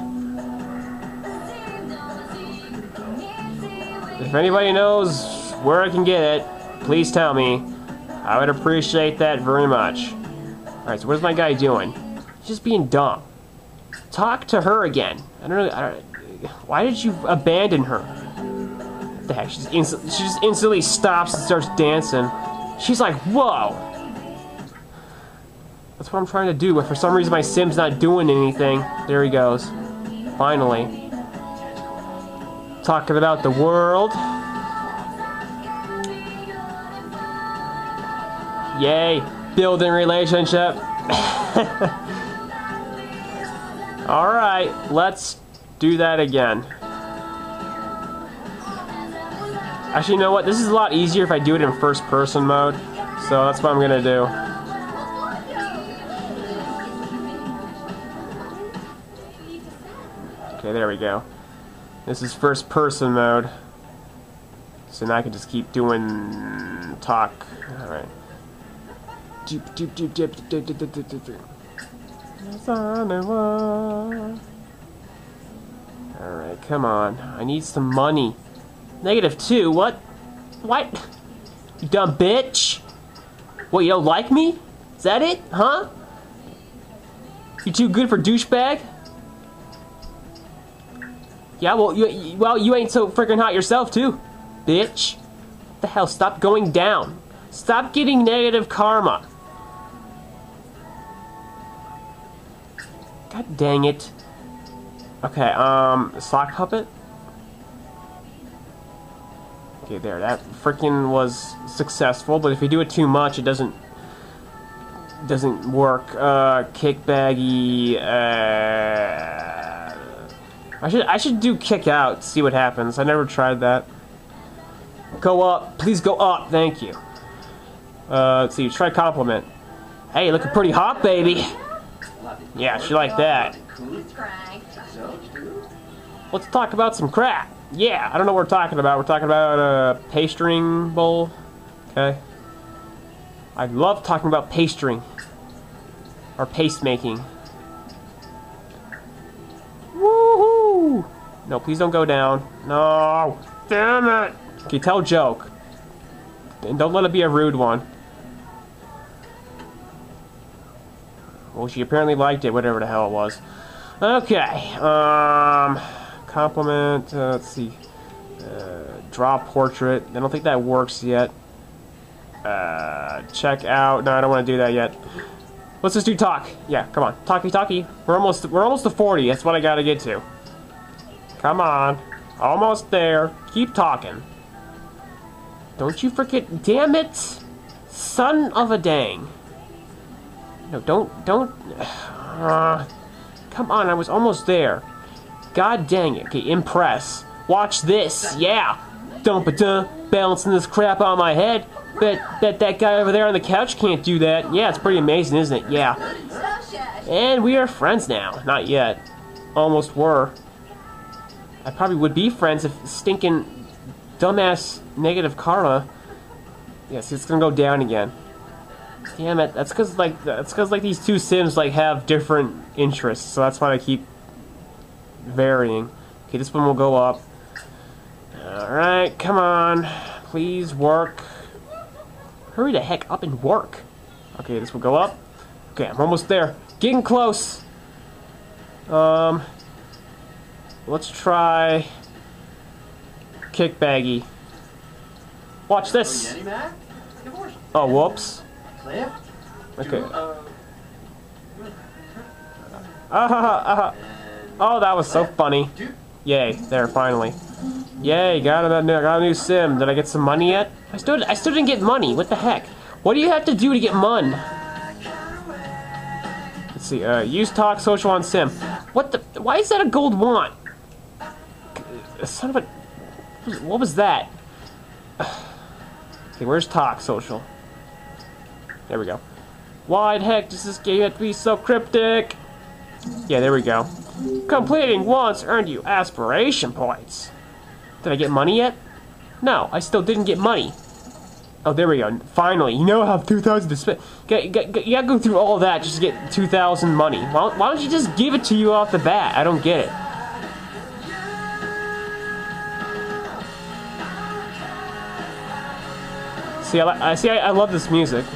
If anybody knows where I can get it, please tell me. I would appreciate that very much. Alright, so what's my guy doing? He's just being dumb. Talk to her again. I don't know. I don't, why did you abandon her? What the heck? She just, insta she just instantly stops and starts dancing. She's like, whoa! That's what I'm trying to do, but for some reason my Sim's not doing anything. There he goes. Finally. Talking about the world. Yay! Building relationship. Alright, let's do that again. Actually, you know what? This is a lot easier if I do it in first person mode. So that's what I'm gonna do. Okay, there we go. This is first person mode. So now I can just keep doing talk. Alright. Alright, come on. I need some money. Negative two? What? What? You dumb bitch? What, you don't like me? Is that it? Huh? You too good for douchebag? Yeah, well, you, well, you ain't so freaking hot yourself, too, bitch. What the hell? Stop going down. Stop getting negative karma. God dang it. Okay, um, sock puppet? Okay, there, that freaking was successful, but if you do it too much, it doesn't, doesn't work. Uh, kick baggy, uh... I should I should do kick out, see what happens. I never tried that. Go up. Please go up. Thank you. Uh, let's see. Try compliment. Hey, looking pretty hot, baby. Yeah, she like that. Let's talk about some crap. Yeah, I don't know what we're talking about. We're talking about a pastering bowl. Okay. I love talking about pastering. Or paste making. Woohoo! No, please don't go down. No! Damn it! Okay, tell a joke. And don't let it be a rude one. Well, she apparently liked it, whatever the hell it was. Okay, um... compliment, uh, let's see. Uh, draw portrait. I don't think that works yet. Uh, check out. No, I don't want to do that yet. Let's just do talk. Yeah, come on. Talkie talkie. We're almost we're almost to forty. That's what I gotta get to. Come on. Almost there. Keep talking. Don't you forget. Damn it. Son of a dang. No, don't don't uh, come on, I was almost there. God dang it. Okay, impress. Watch this. Yeah. Dum-ba-dum. Balancing this crap on my head. Bet, bet that guy over there on the couch can't do that. Yeah, it's pretty amazing, isn't it? Yeah. And we are friends now. Not yet. Almost were. I probably would be friends if stinking dumbass negative karma. Yes, it's gonna go down again. Damn it. That's cause like that's cause like these two Sims like have different interests, so that's why I keep varying. Okay, this one will go up. Alright, come on. Please work. Hurry the heck up and work. Okay, this will go up. Okay, I'm almost there. Getting close. Um, let's try kick baggy. Watch this. Oh, whoops. Okay. Ah ha ha ha. Oh, that was so funny. Yay, there, finally. Yay, got a, got a new sim. Did I get some money yet? I still, I still didn't get money. What the heck? What do you have to do to get mun? Let's see, uh, use talk social on sim. What the, why is that a gold wand? Son of a, what was that? Okay, where's talk social? There we go. Why the heck does this game have to be so cryptic? Yeah, there we go. Completing once earned you aspiration points. Did I get money yet? No, I still didn't get money. Oh, there we go. Finally, you know I have two thousand to spend. You gotta go through all that just to get two thousand money. Why, why don't you just give it to you off the bat? I don't get it. See, I, I see. I, I love this music.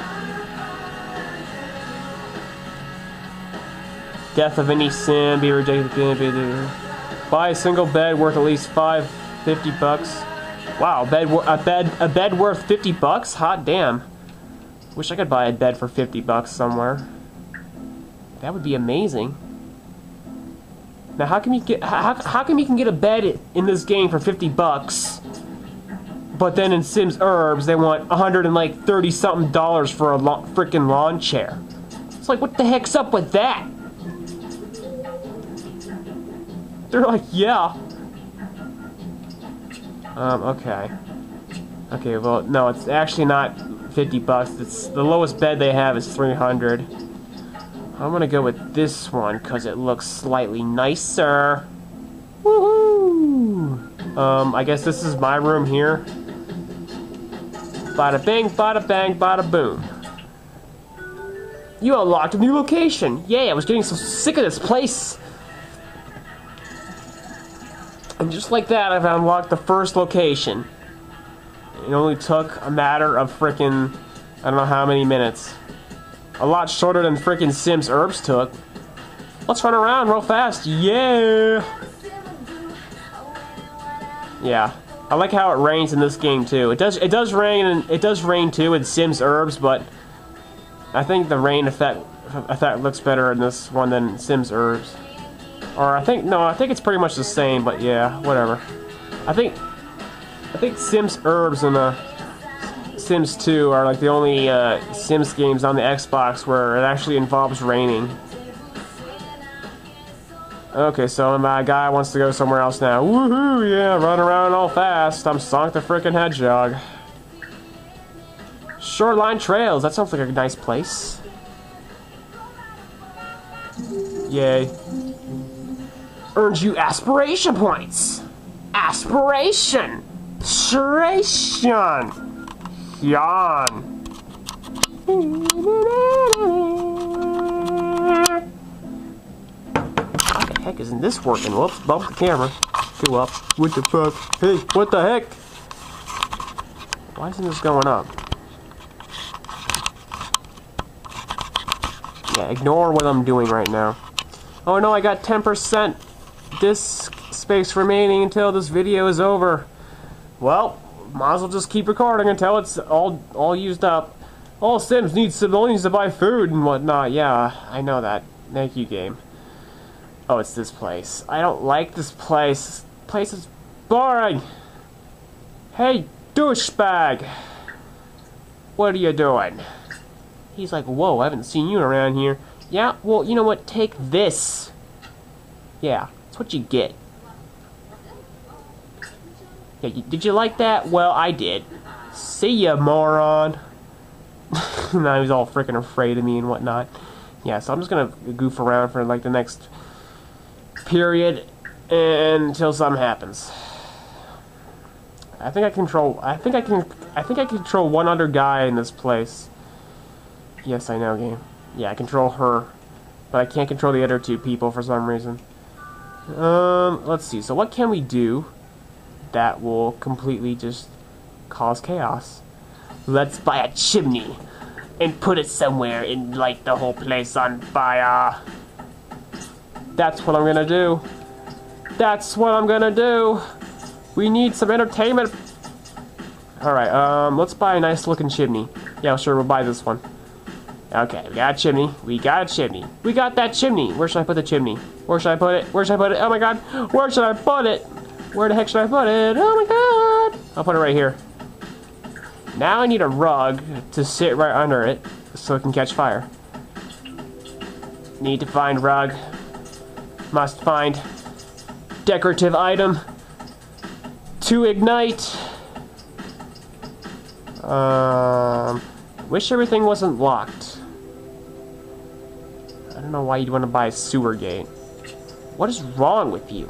Death of any sim, be rejected. Buy a single bed worth at least five fifty bucks. Wow, a bed a bed a bed worth fifty bucks? Hot damn! Wish I could buy a bed for fifty bucks somewhere. That would be amazing. Now, how can you get how how come you can get a bed in this game for fifty bucks? But then in Sims Urbz, they want a hundred and like thirty something dollars for a lo freaking lawn chair. It's like, what the heck's up with that? They're like, yeah. Um, okay. Okay, well, no, it's actually not fifty bucks. It's the lowest bed they have is three hundred. I'm gonna go with this one because it looks slightly nicer. Woohoo! Um, I guess this is my room here. Bada bing, bada bang, bada boom. You unlocked a new location. Yay, I was getting so sick of this place. And just like that, I've unlocked the first location. It only took a matter of frickin' I don't know how many minutes. A lot shorter than frickin' Sims Urbz took. Let's run around real fast. Yeah! Yeah. I like how it rains in this game too. It does it does rain and it does rain too in Sims Urbz, but I think the rain effect effect looks better in this one than Sims Urbz. Or I think, no, I think it's pretty much the same, but yeah, whatever. I think, I think Sims Urbz and uh, Sims two are like the only uh, Sims games on the Xbox where it actually involves raining. Okay, so my guy wants to go somewhere else now. Woohoo, yeah, run around all fast. I'm Sonic the frickin' Hedgehog. Shoreline Trails, that sounds like a nice place. Yay. Earns you aspiration points. Aspiration. Aspiration. Yawn. How the heck isn't this working? Whoops, bump the camera. Go up. What the fuck? Hey, what the heck? Why isn't this going up? Yeah, ignore what I'm doing right now. Oh no, I got ten percent disk space remaining until this video is over. Well, might as well just keep recording until it's all all used up. All Sims need civilians to buy food and whatnot. Yeah, I know that. Thank you, game. Oh, it's this place. I don't like this place. This place is boring. Hey, douchebag. What are you doing? He's like, whoa, I haven't seen you around here. Yeah, well, you know what? Take this. Yeah, that's what you get. Yeah, you, did you like that? Well, I did. See ya, moron. Now he's all freaking afraid of me and whatnot. Yeah, so I'm just gonna goof around for like the next period until something happens. I think I control. I think I can. I think I control one other guy in this place. Yes, I know, game. Yeah, I control her, but I can't control the other two people for some reason. Um, let's see. So what can we do that will completely just cause chaos? Let's buy a chimney and put it somewhere and light the whole place on fire. That's what I'm gonna do. That's what I'm gonna do. We need some entertainment. Alright, um, let's buy a nice looking chimney. Yeah, sure, we'll buy this one. Okay, we got a chimney. We got a chimney. We got that chimney. Where should I put the chimney? Where should I put it? Where should I put it? Oh my god! Where should I put it? Where the heck should I put it? Oh my god! I'll put it right here. Now I need a rug to sit right under it so it can catch fire. Need to find rug. Must find decorative item to ignite. Um, wish everything wasn't locked. I don't know why you'd want to buy a sewer gate. What is wrong with you?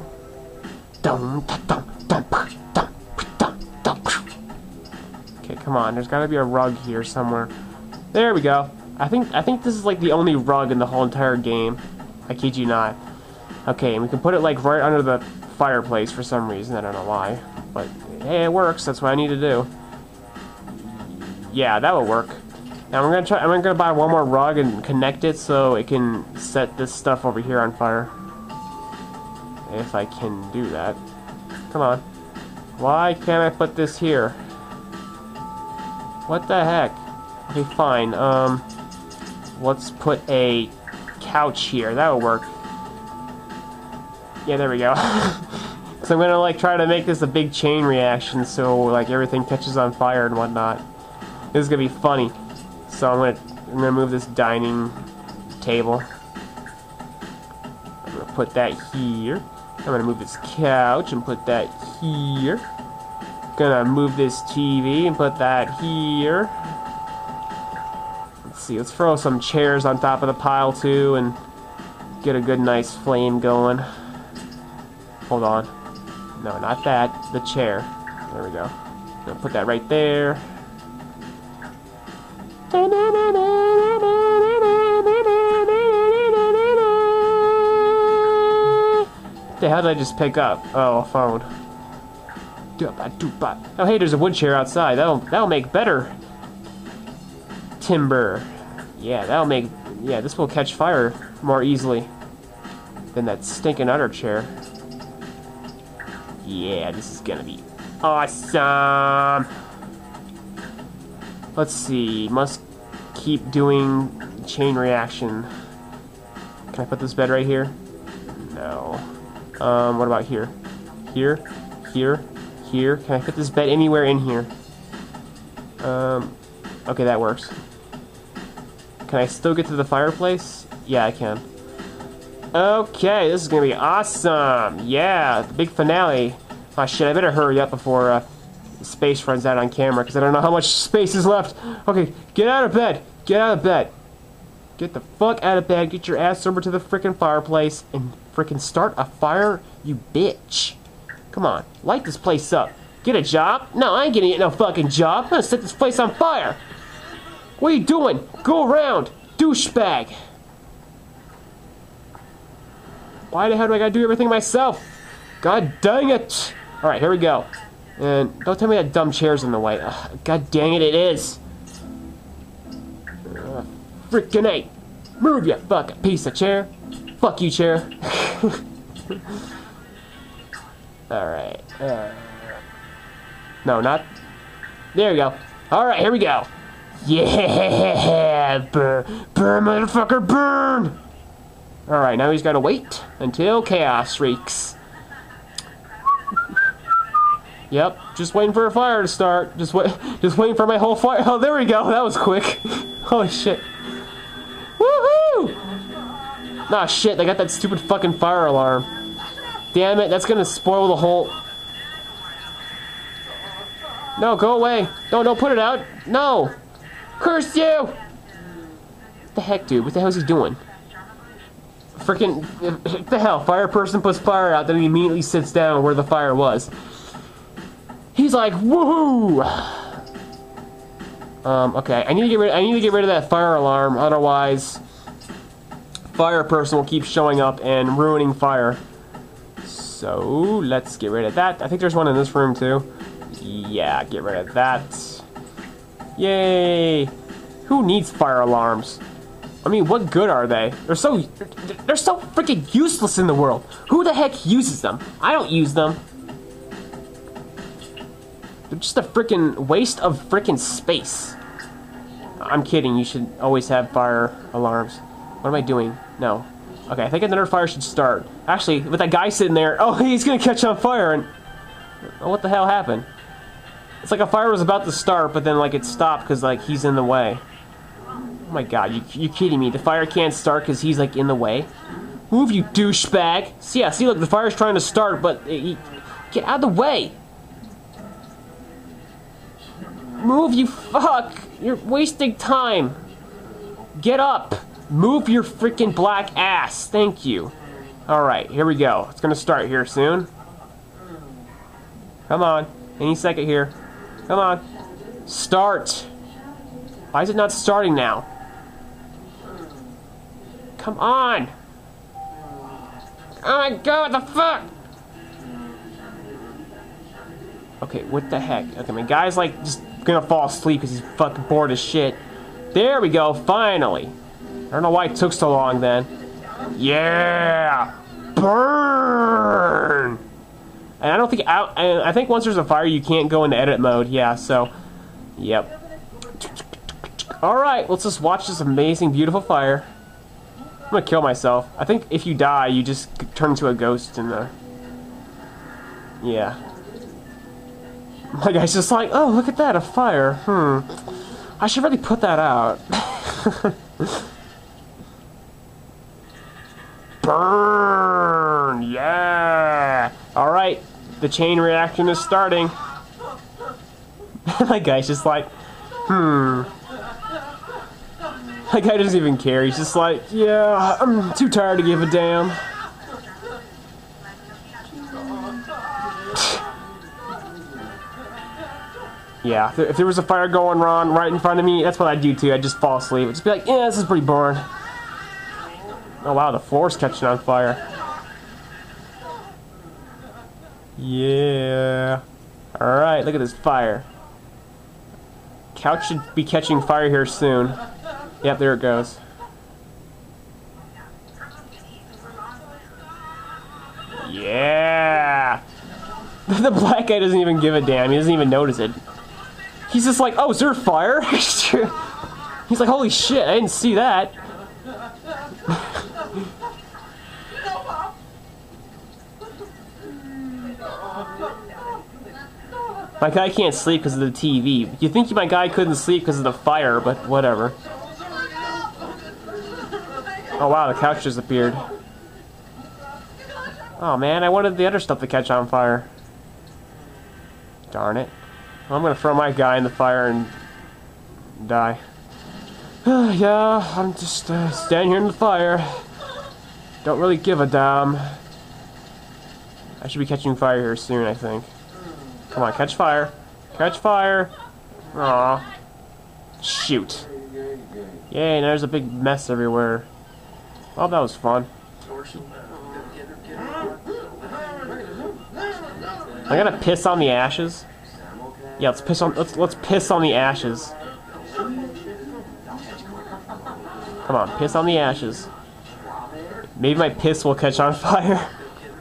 Okay, come on. There's got to be a rug here somewhere. There we go. I think I think this is like the only rug in the whole entire game. I kid you not. Okay, and we can put it like right under the fireplace for some reason. I don't know why, but hey, it works. That's what I need to do. Yeah, that will work. Now I'm gonna try. I'm gonna buy one more rug and connect it so it can set this stuff over here on fire. If I can do that. Come on. Why can't I put this here? What the heck? Okay, fine. Um, let's put a couch here. That'll work. Yeah, there we go. So I'm gonna like try to make this a big chain reaction, so like everything catches on fire and whatnot. This is gonna be funny. So I'm gonna I'm gonna move this dining table. I'm gonna put that here. I'm gonna move this couch and put that here. Gonna move this T V and put that here. Let's see, let's throw some chairs on top of the pile too and get a good nice flame going. Hold on. No, not that. The chair. There we go. Gonna put that right there. What the hell did I just pick up? Oh, a phone. Oh, hey, there's a wood chair outside. That'll that'll make better timber. Yeah, that'll make. Yeah, this will catch fire more easily than that stinking other chair. Yeah, this is gonna be awesome. Let's see. Must keep doing chain reaction. Can I put this bed right here? No. Um, what about here? Here? Here? Here? Can I fit this bed anywhere in here? Um, okay, that works. Can I still get to the fireplace? Yeah, I can. Okay, this is gonna be awesome. Yeah, the big finale. Oh shit, I better hurry up before uh, space runs out on camera, because I don't know how much space is left. Okay, get out of bed. Get out of bed. Get the fuck out of bed. Get your ass over to the frickin' fireplace and frickin' start a fire, you bitch. Come on, light this place up. Get a job? No, I ain't gonna get no fucking job. I'm gonna set this place on fire. What are you doing? Go around, douchebag. Why the hell do I gotta do everything myself? God dang it. Alright, here we go. And don't tell me that dumb chair's in the way. Ugh, God dang it, it is. Uh, Frickin' A. Move, you fucking piece of chair. Fuck you, chair. Alright. Uh, no, not. There we go. Alright, here we go. Yeah! Burn, burn, motherfucker, burn! Alright, now he's gotta wait until chaos reeks. Yep, just waiting for a fire to start. Just wait, just waiting for my whole fire. Oh, there we go. That was quick. Holy shit. Woohoo! Nah, shit. They got that stupid fucking fire alarm. Damn it. That's gonna spoil the whole. No, go away. No, don't put it out. No. Curse you! What the heck, dude? What the hell is he doing? Freaking. What the hell? Fire person puts fire out, then he immediately sits down where the fire was. He's like, woohoo! Um, okay, I need to get rid I need to get rid of that fire alarm, otherwise fire person will keep showing up and ruining fire. So let's get rid of that. I think there's one in this room too. Yeah, get rid of that. Yay! Who needs fire alarms? I mean, what good are they? They're so they're so freaking useless in the world. Who the heck uses them? I don't use them. They're just a freaking waste of freaking space. I'm kidding, you should always have fire alarms. What am I doing? No. Okay, I think another fire should start. Actually, with that guy sitting there, oh, he's gonna catch on fire, and oh, what the hell happened? It's like a fire was about to start, but then like it stopped because like he's in the way. Oh my god, you you kidding me? The fire can't start because he's like in the way? Move, you douchebag! See, yeah, see, look, the fire's trying to start, but it, it, get out of the way! Move, you fuck! You're wasting time. Get up. Move your freaking black ass. Thank you. Alright, here we go. It's gonna start here soon. Come on. Any second here. Come on. Start. Why is it not starting now? Come on. Oh my god, what the fuck? Okay, what the heck? Okay, my guy's like just gonna fall asleep because he's fucking bored as shit. There we go, finally. I don't know why it took so long then. Yeah! Burn! And I don't think, I, I think once there's a fire you can't go into edit mode, yeah, so, yep. Alright, let's just watch this amazing, beautiful fire. I'm gonna kill myself. I think if you die, you just turn into a ghost in the... Yeah. My guy's just like, oh, look at that, a fire. Hmm. I should really put that out. Burn! Yeah! Alright, the chain reaction is starting. My guy's just like, hmm. That guy doesn't even care. He's just like, yeah, I'm too tired to give a damn. Yeah, if there was a fire going on right in front of me, that's what I'd do too. I'd just fall asleep. I'd just be like, yeah, this is pretty boring. Oh wow, the floor's catching on fire. Yeah. Alright, look at this fire. Couch should be catching fire here soon. Yep, there it goes. Yeah! The black guy doesn't even give a damn. He doesn't even notice it. He's just like, oh, is there a fire? He's like, holy shit, I didn't see that. My guy can't sleep because of the T V. You think my guy couldn't sleep because of the fire, but whatever. Oh wow, the couch disappeared. Oh man, I wanted the other stuff to catch on fire. Darn it. Well, I'm gonna throw my guy in the fire and die. Yeah, I'm just uh, standing here in the fire. Don't really give a damn. I should be catching fire here soon, I think. Come on, catch fire. Catch fire. Aw. Shoot. Yay, now there's a big mess everywhere. Oh, that was fun. I gotta piss on the ashes. Yeah, let's piss on let's let's piss on the ashes. Come on, piss on the ashes. Maybe my piss will catch on fire.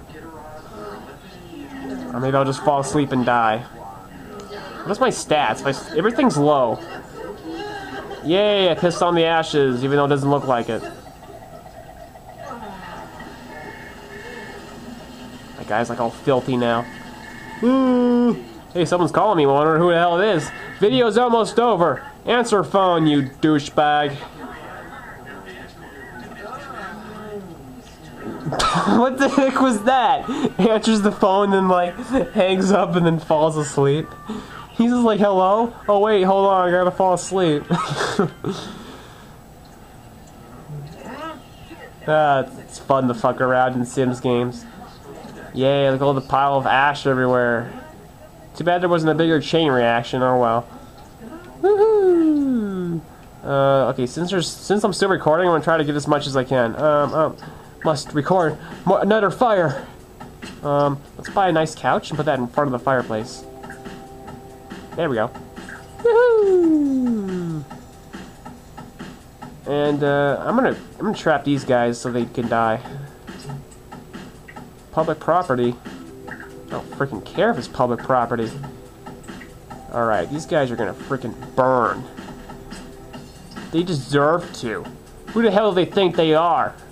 Or maybe I'll just fall asleep and die. What's my stats? My, everything's low. Yay, I pissed on the ashes, even though it doesn't look like it. My guy's like all filthy now. Ooh. Hey, someone's calling me. I wonder who the hell it is. Video's almost over. Answer phone, you douchebag. What the heck was that? Answers the phone, then like hangs up and then falls asleep. He's just like, hello? Oh wait, hold on, I gotta fall asleep. Ah, it's fun to fuck around in Sims games. Yay, look at all the pile of ash everywhere. Too bad there wasn't a bigger chain reaction, oh well. Woohoo! Uh, okay, since there's since I'm still recording, I'm gonna try to get as much as I can. Um, um must record more, another fire. Um, let's buy a nice couch and put that in front of the fireplace. There we go. Woohoo! And uh, I'm gonna I'm gonna trap these guys so they can die. Public property. I don't freaking care if it's public property. Alright, these guys are gonna freaking burn. They deserve to. Who the hell do they think they are?